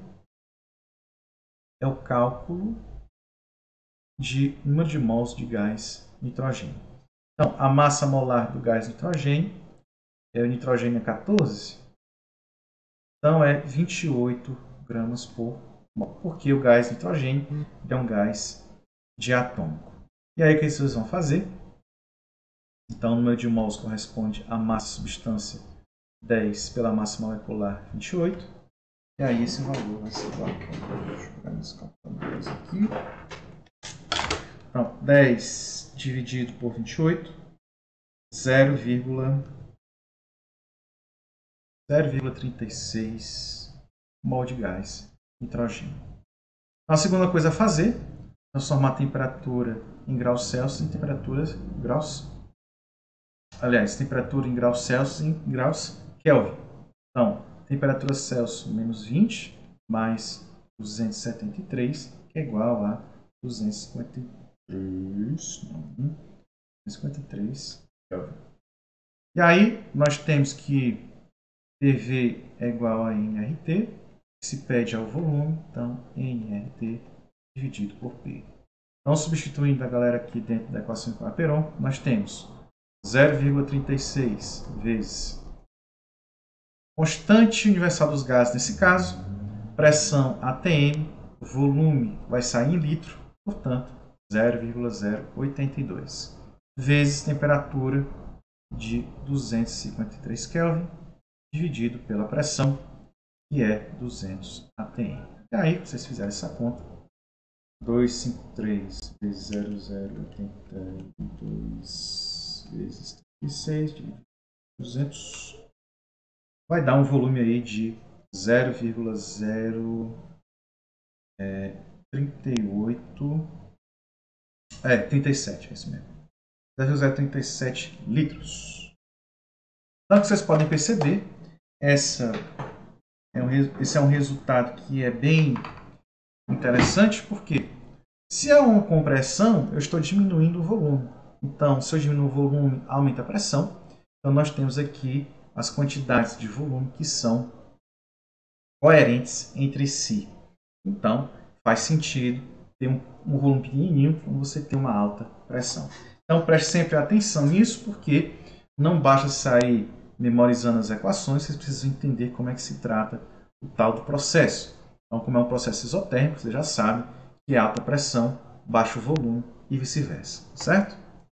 é o cálculo de número de mols de gás nitrogênio. Então, a massa molar do gás nitrogênio é o nitrogênio é quatorze, então é vinte e oito gramas por mol, porque o gás nitrogênio é um gás diatômico. E aí o que vocês vão fazer? Então, o número de mols corresponde à massa da substância dez pela massa molecular vinte e oito. E aí esse valor vai ser igual. Deixa eu jogar meus calculadores aqui. Então, dez dividido por vinte e oito, zero vírgula trinta e seis mol de gás nitrogênio. Então, a segunda coisa a fazer é transformar a temperatura em graus Celsius em temperaturas graus aliás, temperatura em graus Celsius em graus Kelvin. Então, temperatura Celsius menos vinte mais duzentos e setenta e três, que é igual a duzentos e cinquenta e três, não, duzentos e cinquenta e três Kelvin. E aí, nós temos que P V é igual a N R T, que se pede ao volume, então N R T dividido por P. Então, substituindo a galera aqui dentro da equação de Clapeyron, nós temos zero vírgula trinta e seis vezes constante universal dos gases, nesse caso, pressão A T M, volume vai sair em litro, portanto, zero vírgula zero oitenta e dois, vezes temperatura de duzentos e cinquenta e três Kelvin, dividido pela pressão, que é duzentos A T M. E aí, se vocês fizerem essa conta, duzentos e cinquenta e três vezes zero vírgula zero oitenta e dois vezes trinta e seis, duzentos, vai dar um volume aí de zero vírgula zero trinta e oito, é, trinta e sete, é isso mesmo, zero vírgula zero trinta e sete litros. Então, que vocês podem perceber, essa é um, esse é um resultado que é bem interessante, porque se é uma compressão, eu estou diminuindo o volume. Então, se eu diminuo o volume, aumenta a pressão. Então, nós temos aqui as quantidades de volume que são coerentes entre si. Então, faz sentido ter um, um volume pequenininho quando você tem uma alta pressão. Então, preste sempre atenção nisso, porque não basta sair memorizando as equações, vocês precisam entender como é que se trata o tal do processo. Então, como é um processo isotérmico, você já sabe que é alta pressão, baixo volume e vice-versa, certo?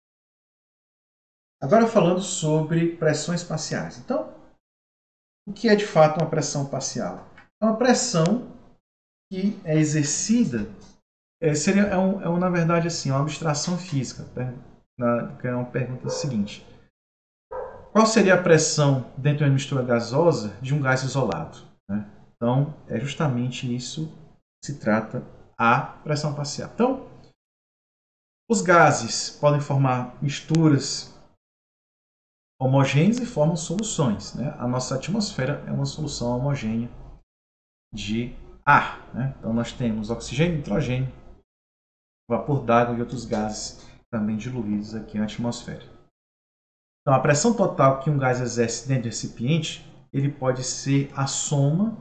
Agora falando sobre pressões parciais. Então, o que é de fato uma pressão parcial? É uma pressão que é exercida, é, seria, é, um, é um, na verdade assim, uma abstração física. Na, que é uma pergunta seguinte. Qual seria a pressão dentro de uma mistura gasosa de um gás isolado? Né? Então, é justamente isso que se trata a pressão parcial. Então, os gases podem formar misturas homogêneas e formam soluções. Né? A nossa atmosfera é uma solução homogênea de ar. Né? Então, nós temos oxigênio, nitrogênio, vapor d'água e outros gases também diluídos aqui na atmosfera. Então, a pressão total que um gás exerce dentro do recipiente, ele pode ser a soma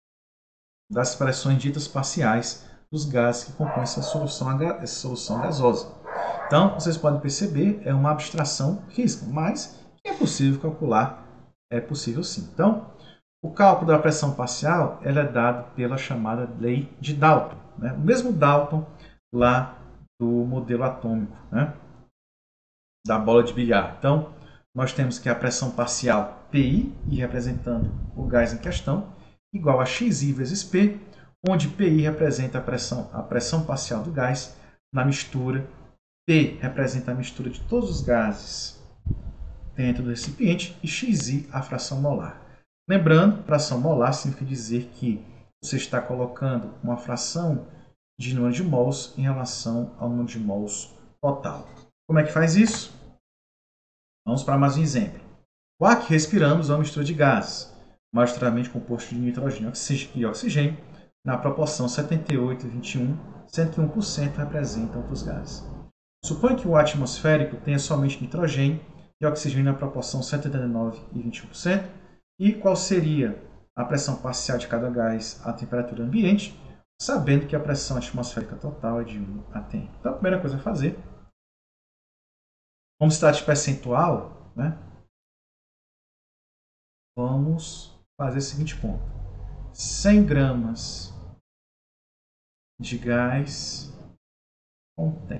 das pressões ditas parciais dos gases que compõem essa solução, essa solução gasosa. Então, vocês podem perceber, é uma abstração física, mas é possível calcular, é possível sim. Então, o cálculo da pressão parcial ela é dado pela chamada lei de Dalton. Né? O mesmo Dalton lá do modelo atômico, né? Da bola de bilhar. Então, nós temos que a pressão parcial P I, e representando o gás em questão, igual a X I vezes P, onde P I representa a pressão, a pressão parcial do gás na mistura, P representa a mistura de todos os gases dentro do recipiente e X I a fração molar. Lembrando, fração molar significa dizer que você está colocando uma fração de número de mols em relação ao número de mols total. Como é que faz isso? Vamos para mais um exemplo. O ar que respiramos é uma mistura de gases, majoritariamente composto de nitrogênio e oxigênio, na proporção setenta e oito a vinte e um, sendo que um por cento representa outros gases. Suponha que o ar atmosférico tenha somente nitrogênio e oxigênio na proporção setenta e nove e vinte e um por cento. E qual seria a pressão parcial de cada gás à temperatura ambiente, sabendo que a pressão atmosférica total é de um A T M. Então, a primeira coisa a fazer, como se trata de percentual, né? vamos fazer o seguinte ponto. cem gramas de gás contém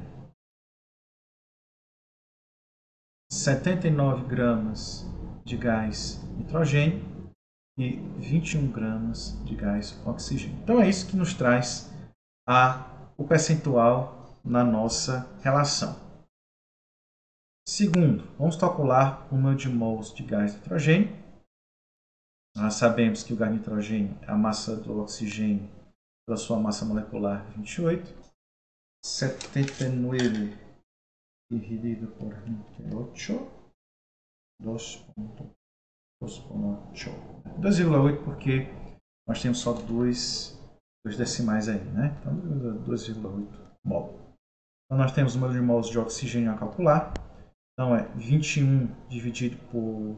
setenta e nove gramas de gás nitrogênio e vinte e um gramas de gás oxigênio. Então é isso que nos traz a, o percentual na nossa relação. Segundo, vamos calcular o número de mols de gás nitrogênio. Nós sabemos que o gás nitrogênio é a massa do oxigênio pela sua massa molecular vinte e oito. setenta e nove dividido por vinte e oito. dois vírgula oito. dois vírgula oito porque nós temos só dois, dois decimais aí, né? Então, dois vírgula oito mol. Então, nós temos o número de mols de oxigênio a calcular. Então, é vinte e um dividido por...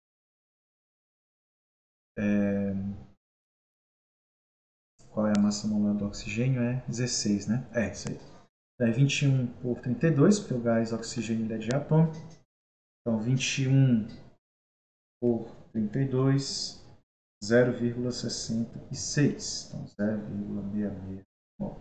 É, qual é a massa molar do oxigênio? É dezesseis, né? É, isso aí. Então, é vinte e um por trinta e dois, porque o gás oxigênio ele é diatômico. Então, vinte e um por trinta e dois, zero vírgula sessenta e seis. Então, zero vírgula sessenta e seis mol.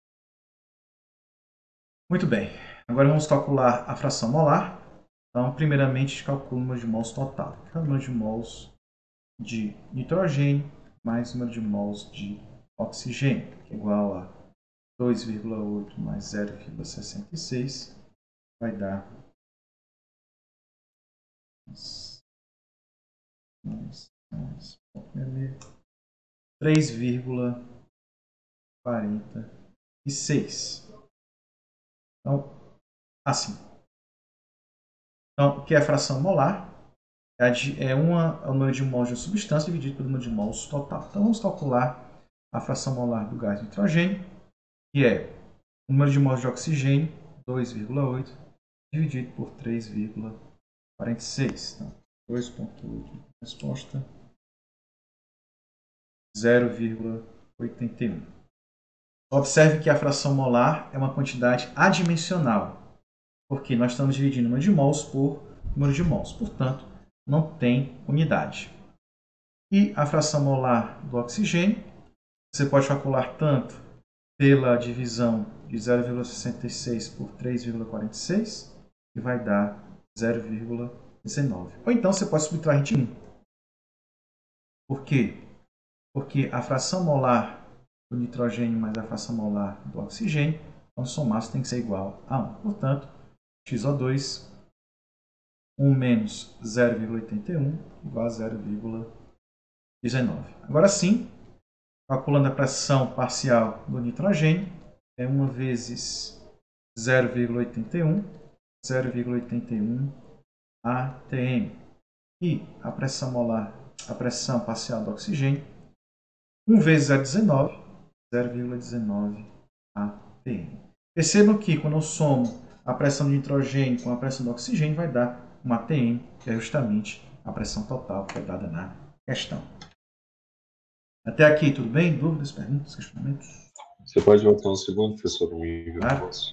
Muito bem. Agora vamos calcular a fração molar. Então, primeiramente, calcula o número de mols total. Que é o número de mols de nitrogênio mais o número de mols de oxigênio, que é igual a dois vírgula oito mais zero vírgula sessenta e seis, vai dar três vírgula quarenta e seis. Então, assim. Então, o que é a fração molar? É, uma, é o número de mols de uma substância dividido pelo número de mols total. Então, vamos calcular a fração molar do gás nitrogênio, que é o número de mols de oxigênio, dois vírgula oito, dividido por três vírgula quarenta e seis. Então, dois vírgula oito. Resposta zero vírgula oitenta e um. Observe que a fração molar é uma quantidade adimensional, porque nós estamos dividindo o número de mols por número de mols. Portanto, não tem unidade. E a fração molar do oxigênio, você pode calcular tanto pela divisão de zero vírgula sessenta e seis por três vírgula quarenta e seis, que vai dar zero vírgula dezenove. Ou então você pode subtrair de um. Por quê? Porque a fração molar do nitrogênio mais a fração molar do oxigênio, então somar tem que ser igual a um. Portanto, X O dois, um menos zero vírgula oitenta e um, igual a zero vírgula dezenove. Agora sim, calculando a pressão parcial do nitrogênio, é um vezes zero vírgula oitenta e um, zero vírgula oitenta e um atm. E a pressão molar, a pressão parcial do oxigênio, um vezes zero vírgula dezenove, zero vírgula dezenove atm. Percebam que quando eu somo a pressão do nitrogênio com a pressão do oxigênio, vai dar uma atm, que é justamente a pressão total que é dada na questão. Até aqui, tudo bem? Dúvidas, perguntas, questionamentos? Você pode voltar um segundo, professor? Um envio Claro. nosso.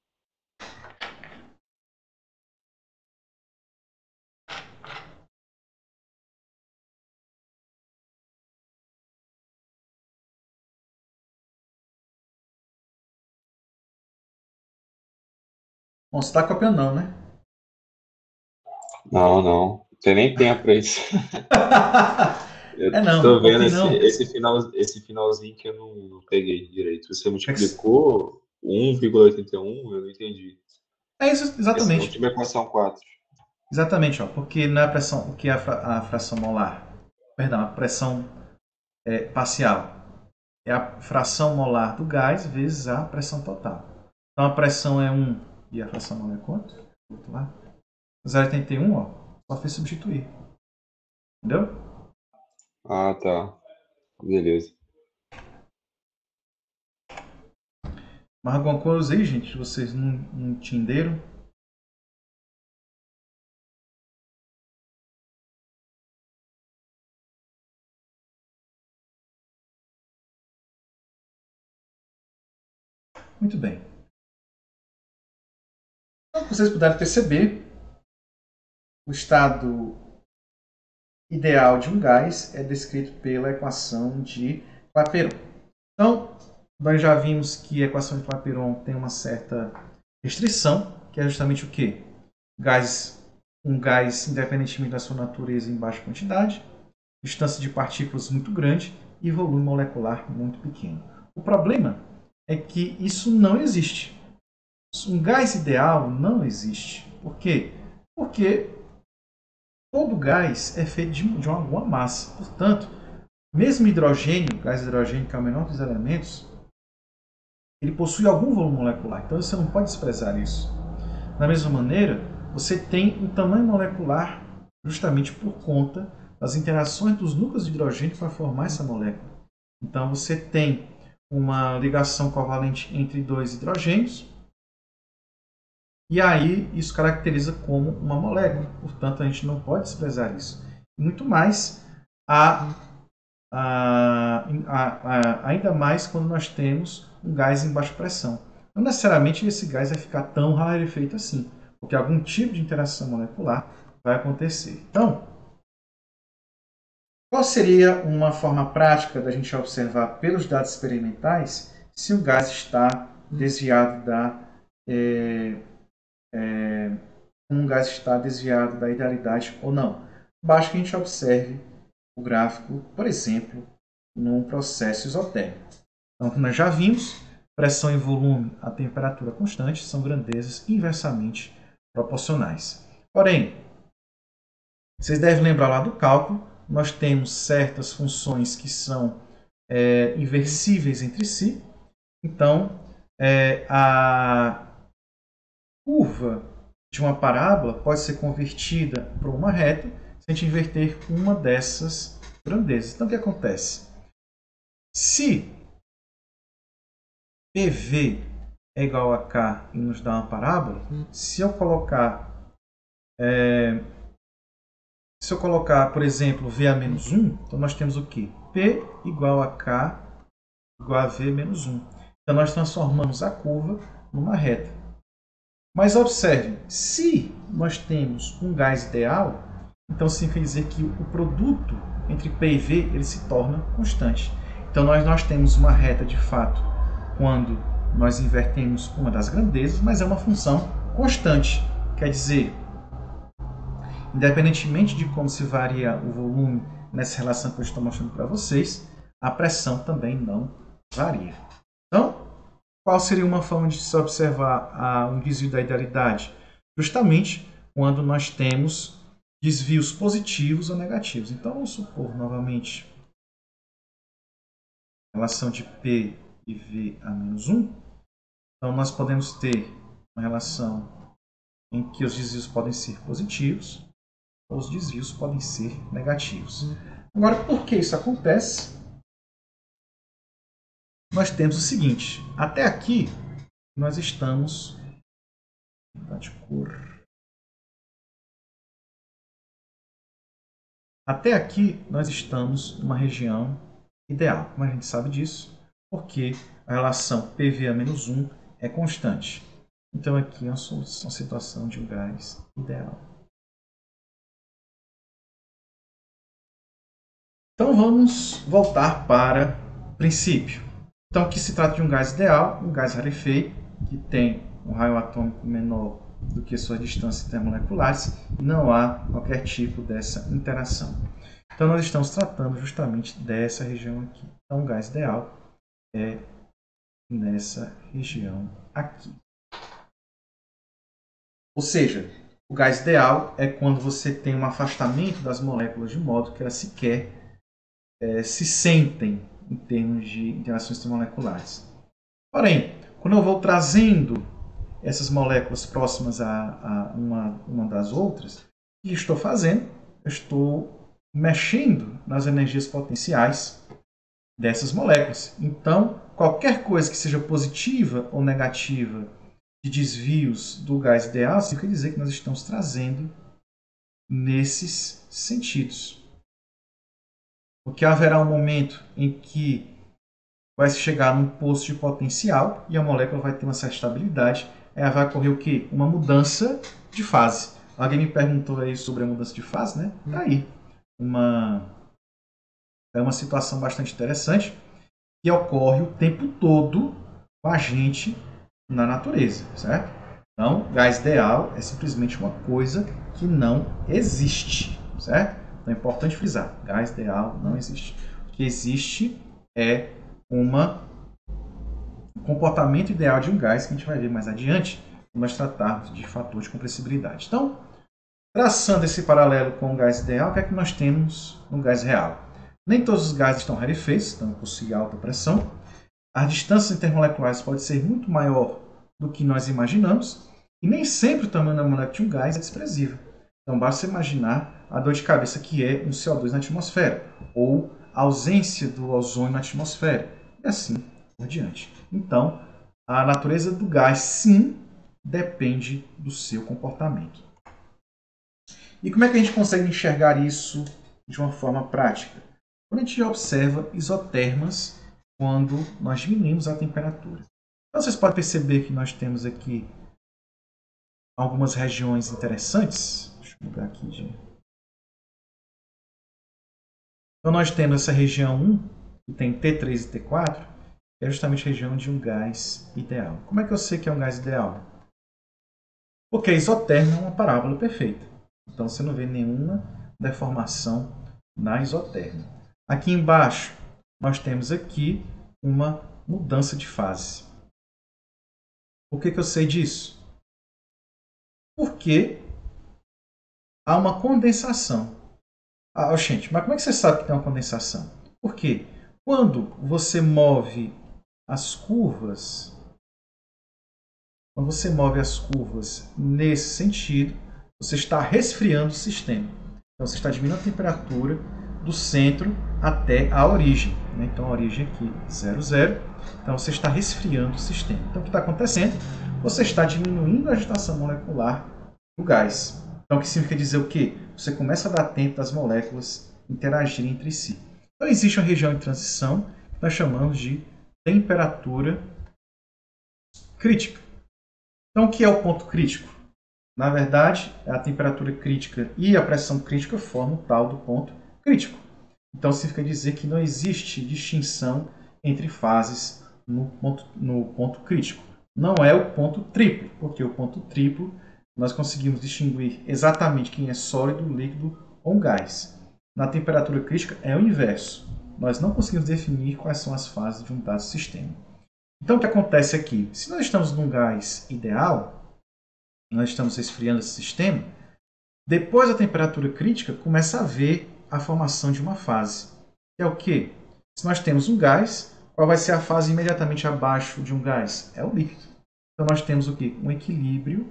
Bom, você está copiando não, né? Não, não. Não tem nem tempo para isso. Eu É não, tô vendo copie esse, não. esse, final, esse finalzinho que eu não, não peguei direito. Você multiplicou um vírgula oitenta e um, eu não entendi. É isso, Essa exatamente. última equação quatro. Exatamente, ó, porque na pressão, o que é a, fra, a fração molar? Perdão, a pressão é, parcial é a fração molar do gás vezes a pressão total. Então a pressão é um e a fração molar é quanto? zero vírgula oitenta e um, ó, só fez substituir. Entendeu? Ah, tá. Beleza. Mais alguma coisa aí, gente, que vocês não, não entenderam? Muito bem. Então, vocês puderam perceber, o estado ideal de um gás é descrito pela equação de Clapeyron. Então, nós já vimos que a equação de Clapeyron tem uma certa restrição, que é justamente o quê? Gás, um gás, independentemente da sua natureza, em baixa quantidade, distância de partículas muito grande e volume molecular muito pequeno. O problema é que isso não existe. Um gás ideal não existe. Por quê? Porque todo gás é feito de, de uma, alguma massa. Portanto, mesmo hidrogênio, gás hidrogênio, que é o menor dos elementos, ele possui algum volume molecular. Então você não pode desprezar isso. Da mesma maneira, você tem um tamanho molecular justamente por conta das interações dos núcleos de hidrogênio para formar essa molécula. Então você tem uma ligação covalente entre dois hidrogênios, e aí isso caracteriza como uma molécula. Portanto, a gente não pode desprezar isso. Muito mais, a, a, a, a, ainda mais quando nós temos um gás em baixa pressão. Não necessariamente esse gás vai ficar tão rarefeito assim, porque algum tipo de interação molecular vai acontecer. Então, qual seria uma forma prática da gente observar pelos dados experimentais se o gás está desviado da é, é, um gás está desviado da idealidade ou não? Basta que a gente observe o gráfico, por exemplo, num processo isotérmico. Então, como nós já vimos, pressão e volume a temperatura constante são grandezas inversamente proporcionais. Porém, vocês devem lembrar lá do cálculo, nós temos certas funções que são é, inversíveis entre si. Então, é, a curva de uma parábola pode ser convertida para uma reta se a gente inverter uma dessas grandezas. Então, o que acontece? Se P V é igual a K e nos dá uma parábola, se eu colocar, é, se eu colocar, por exemplo, V a menos um, então nós temos o quê? P igual a K igual a V menos um. Então nós transformamos a curva numa reta. Mas observe, se nós temos um gás ideal, então significa dizer que o produto entre P e V ele se torna constante. Então nós, nós temos uma reta de fato quando nós invertemos uma das grandezas, mas é uma função constante. Quer dizer, independentemente de como se varia o volume nessa relação que eu estou mostrando para vocês, a pressão também não varia. Então, qual seria uma forma de se observar a, um desvio da idealidade? Justamente quando nós temos desvios positivos ou negativos. Então, vamos supor novamente a relação de P e V a menos um. Então, nós podemos ter uma relação em que os desvios podem ser positivos ou os desvios podem ser negativos. Agora, por que isso acontece? Nós temos o seguinte, até aqui nós estamos de cor. Até aqui nós estamos numa região ideal. Como a gente sabe disso? Porque a relação P V a menos um é constante. Então aqui é uma situação de um gás ideal. Então vamos voltar para o princípio. Então aqui se trata de um gás ideal, um gás rarefeito, que tem um raio atômico menor do que suas distâncias intermoleculares, e não há qualquer tipo dessa interação. Então nós estamos tratando justamente dessa região aqui. Então o gás ideal é nessa região aqui. Ou seja, o gás ideal é quando você tem um afastamento das moléculas de modo que elas sequer é, se sentem em termos de interações intermoleculares. Porém, quando eu vou trazendo essas moléculas próximas a, a uma, uma das outras, o que estou fazendo? Eu estou mexendo nas energias potenciais dessas moléculas. Então, qualquer coisa que seja positiva ou negativa de desvios do gás ideal, significa dizer que nós estamos trazendo nesses sentidos. Porque haverá um momento em que vai se chegar num posto de potencial e a molécula vai ter uma certa estabilidade. Aí vai ocorrer o quê? Uma mudança de fase. Alguém me perguntou aí sobre a mudança de fase, né? Tá aí. uma, é uma situação bastante interessante que ocorre o tempo todo com a gente na natureza, certo? Então, gás ideal é simplesmente uma coisa que não existe, certo? Então é importante frisar, gás ideal não existe. O que existe é uma, um comportamento ideal de um gás que a gente vai ver mais adiante quando nós tratarmos de fator de compressibilidade. Então, traçando esse paralelo com o gás ideal, o que é que nós temos no gás real? Nem todos os gases estão rarefeitos, então possui alta pressão. As distâncias intermoleculares podem ser muito maior do que nós imaginamos, e nem sempre o tamanho da molécula de um gás é desprezível. Então basta imaginar a dor de cabeça que é um C O dois na atmosfera, ou a ausência do ozônio na atmosfera, e assim por diante. Então, a natureza do gás, sim, depende do seu comportamento. E como é que a gente consegue enxergar isso de uma forma prática? Quando a gente observa isotermas quando nós diminuímos a temperatura. Então vocês podem perceber que nós temos aqui algumas regiões interessantes. Deixa eu mudar aqui de... Então nós temos essa região um, que tem T três e T quatro, que é justamente a região de um gás ideal. Como é que eu sei que é um gás ideal? Porque a isoterma é uma parábola perfeita. Então você não vê nenhuma deformação na isoterma. Aqui embaixo nós temos aqui uma mudança de fase. Por que que eu sei disso? Porque há uma condensação. Ah, gente, mas como é que você sabe que tem uma condensação? Porque quando você move as curvas, quando você move as curvas nesse sentido, você está resfriando o sistema. Então você está diminuindo a temperatura do centro até a origem. Né? Então a origem aqui zero, zero. Então você está resfriando o sistema. Então o que está acontecendo? Você está diminuindo a agitação molecular do gás. Então o que significa dizer o quê? Você começa a dar tempo das moléculas interagirem entre si. Então existe uma região de transição que nós chamamos de temperatura crítica. Então o que é o ponto crítico? Na verdade, a temperatura crítica e a pressão crítica formam o tal do ponto crítico. Então significa dizer que não existe distinção entre fases no ponto, no ponto crítico. Não é o ponto triplo, porque o ponto triplo nós conseguimos distinguir exatamente quem é sólido, líquido ou gás. Na temperatura crítica é o inverso. Nós não conseguimos definir quais são as fases de um dado sistema. Então o que acontece aqui? Se nós estamos num gás ideal, nós estamos resfriando esse sistema, depois da temperatura crítica começa a haver a formação de uma fase. Que é o quê? Se nós temos um gás, qual vai ser a fase imediatamente abaixo de um gás? É o líquido. Então nós temos o quê? Um equilíbrio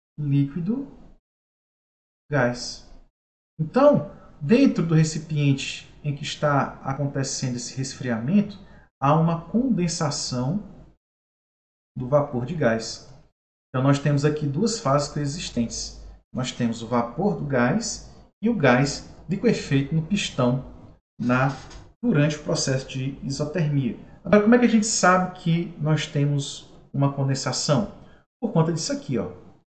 líquido-gás. Então, dentro do recipiente em que está acontecendo esse resfriamento, há uma condensação do vapor de gás. Então nós temos aqui duas fases coexistentes. Nós temos o vapor do gás e o gás liquefeito no pistão na, durante o processo de isotermia. Agora, como é que a gente sabe que nós temos uma condensação? Por conta disso aqui, ó.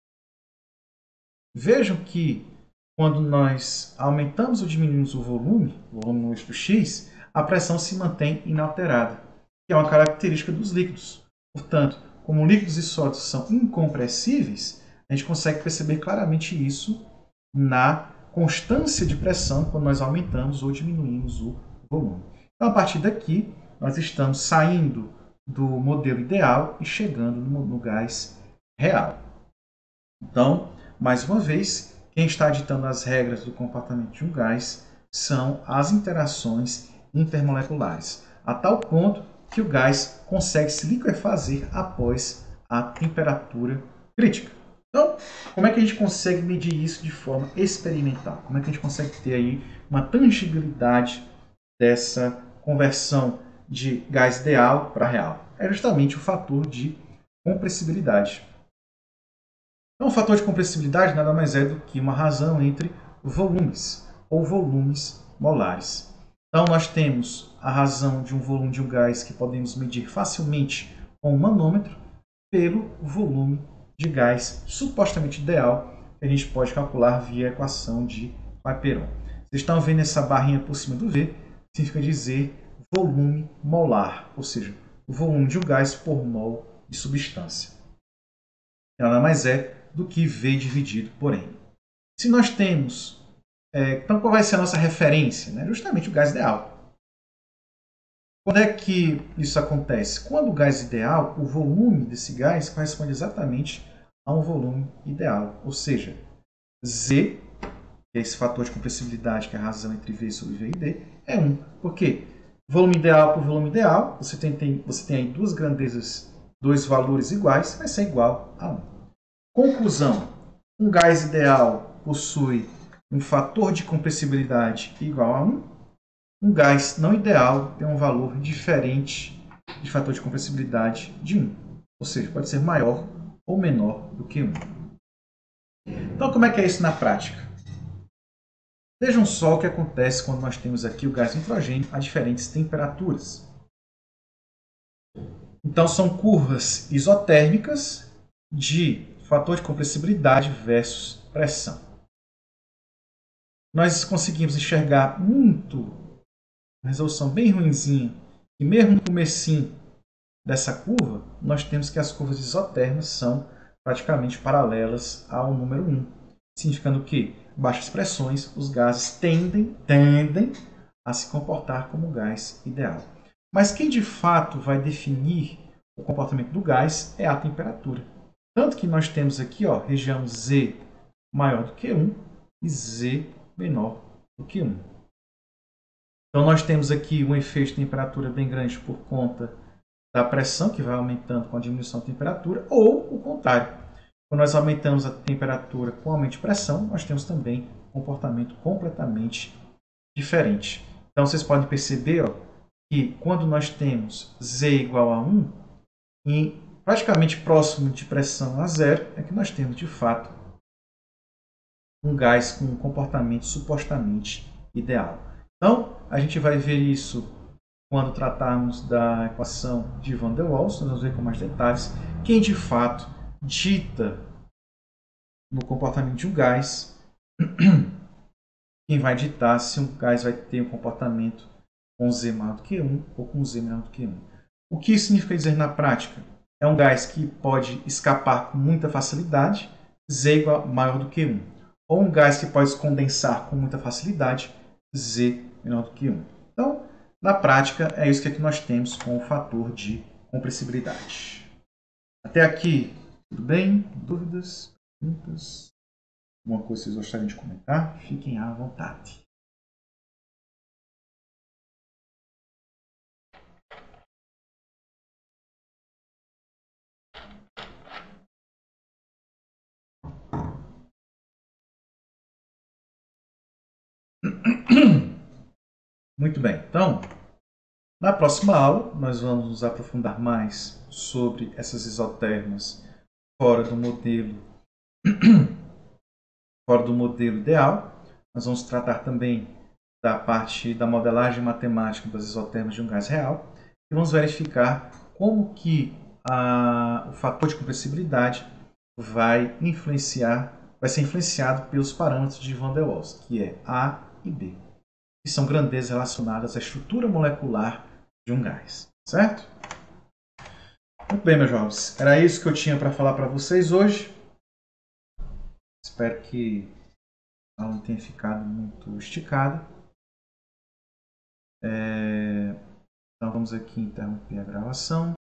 Vejam que quando nós aumentamos ou diminuímos o volume, o volume no eixo X, a pressão se mantém inalterada, que é uma característica dos líquidos. Portanto, como líquidos e sólidos são incompressíveis, a gente consegue perceber claramente isso na constância de pressão quando nós aumentamos ou diminuímos o volume. Então, a partir daqui, nós estamos saindo do modelo ideal e chegando no, no gás real. Então, mais uma vez, quem está ditando as regras do comportamento de um gás são as interações intermoleculares, a tal ponto que o gás consegue se liquefazer após a temperatura crítica. Então, como é que a gente consegue medir isso de forma experimental? Como é que a gente consegue ter aí uma tangibilidade dessa conversão de gás ideal para real? É justamente o fator de compressibilidade. Então, o fator de compressibilidade nada mais é do que uma razão entre volumes ou volumes molares. Então, nós temos a razão de um volume de um gás que podemos medir facilmente com um manômetro pelo volume de gás supostamente ideal que a gente pode calcular via a equação de Clapeyron. Vocês estão vendo essa barrinha por cima do V, significa dizer volume molar, ou seja, o volume de um gás por mol de substância. Nada mais é do que V dividido por N. Se nós temos, é, então qual vai ser a nossa referência? Né? Justamente o gás ideal. Quando é que isso acontece? Quando o gás ideal, o volume desse gás corresponde exatamente a um volume ideal, ou seja, Z, que é esse fator de compressibilidade, que é a razão entre V sobre V e D, é um. Por quê? Volume ideal por volume ideal, você tem, tem, você tem aí duas grandezas, dois valores iguais, vai ser igual a um. Conclusão, um gás ideal possui um fator de compressibilidade igual a um, um gás não ideal tem um valor diferente de fator de compressibilidade de um, ou seja, pode ser maior ou menor do que um. Então, como é que é isso na prática? Vejam só o que acontece quando nós temos aqui o gás nitrogênio a diferentes temperaturas. Então, são curvas isotérmicas de fator de compressibilidade versus pressão. Nós conseguimos enxergar muito, uma resolução bem ruinzinha, e mesmo no comecinho dessa curva, nós temos que as curvas isotérmicas são praticamente paralelas ao número um, significando que, em baixas pressões, os gases tendem, tendem a se comportar como gás ideal. Mas quem de fato vai definir o comportamento do gás é a temperatura. Tanto que nós temos aqui, ó, região Z maior do que um e Z menor do que um. Então nós temos aqui um efeito de temperatura bem grande por conta da pressão, que vai aumentando com a diminuição da temperatura, ou o contrário. Quando nós aumentamos a temperatura com aumento de pressão, nós temos também um comportamento completamente diferente. Então vocês podem perceber, ó, que quando nós temos Z igual a um, e praticamente próximo de pressão a zero, é que nós temos de fato um gás com um comportamento supostamente ideal. Então, a gente vai ver isso quando tratarmos da equação de Van der Waals, nós vamos ver com mais detalhes quem de fato dita no comportamento de um gás, quem vai ditar se um gás vai ter um comportamento com Z maior do que um ou com Z menor do que um. O que isso significa dizer na prática? É um gás que pode escapar com muita facilidade, Z igual, maior do que um. Ou um gás que pode se condensar com muita facilidade, Z menor do que um. Então, na prática, é isso que aqui nós temos com o fator de compressibilidade. Até aqui, tudo bem? Dúvidas? Perguntas? Alguma coisa que vocês gostariam de comentar? Fiquem à vontade. Muito bem, então, na próxima aula nós vamos nos aprofundar mais sobre essas isotermas fora do modelo, fora do modelo ideal. Nós vamos tratar também da parte da modelagem matemática das isotermas de um gás real e vamos verificar como que a, o fator de compressibilidade vai influenciar, vai ser influenciado pelos parâmetros de Van der Waals, que é A e B, que são grandezas relacionadas à estrutura molecular de um gás, certo? Muito bem, meus jovens. Era isso que eu tinha para falar para vocês hoje. Espero que a aula não tenha ficado muito esticada. É... Então vamos aqui interromper a gravação.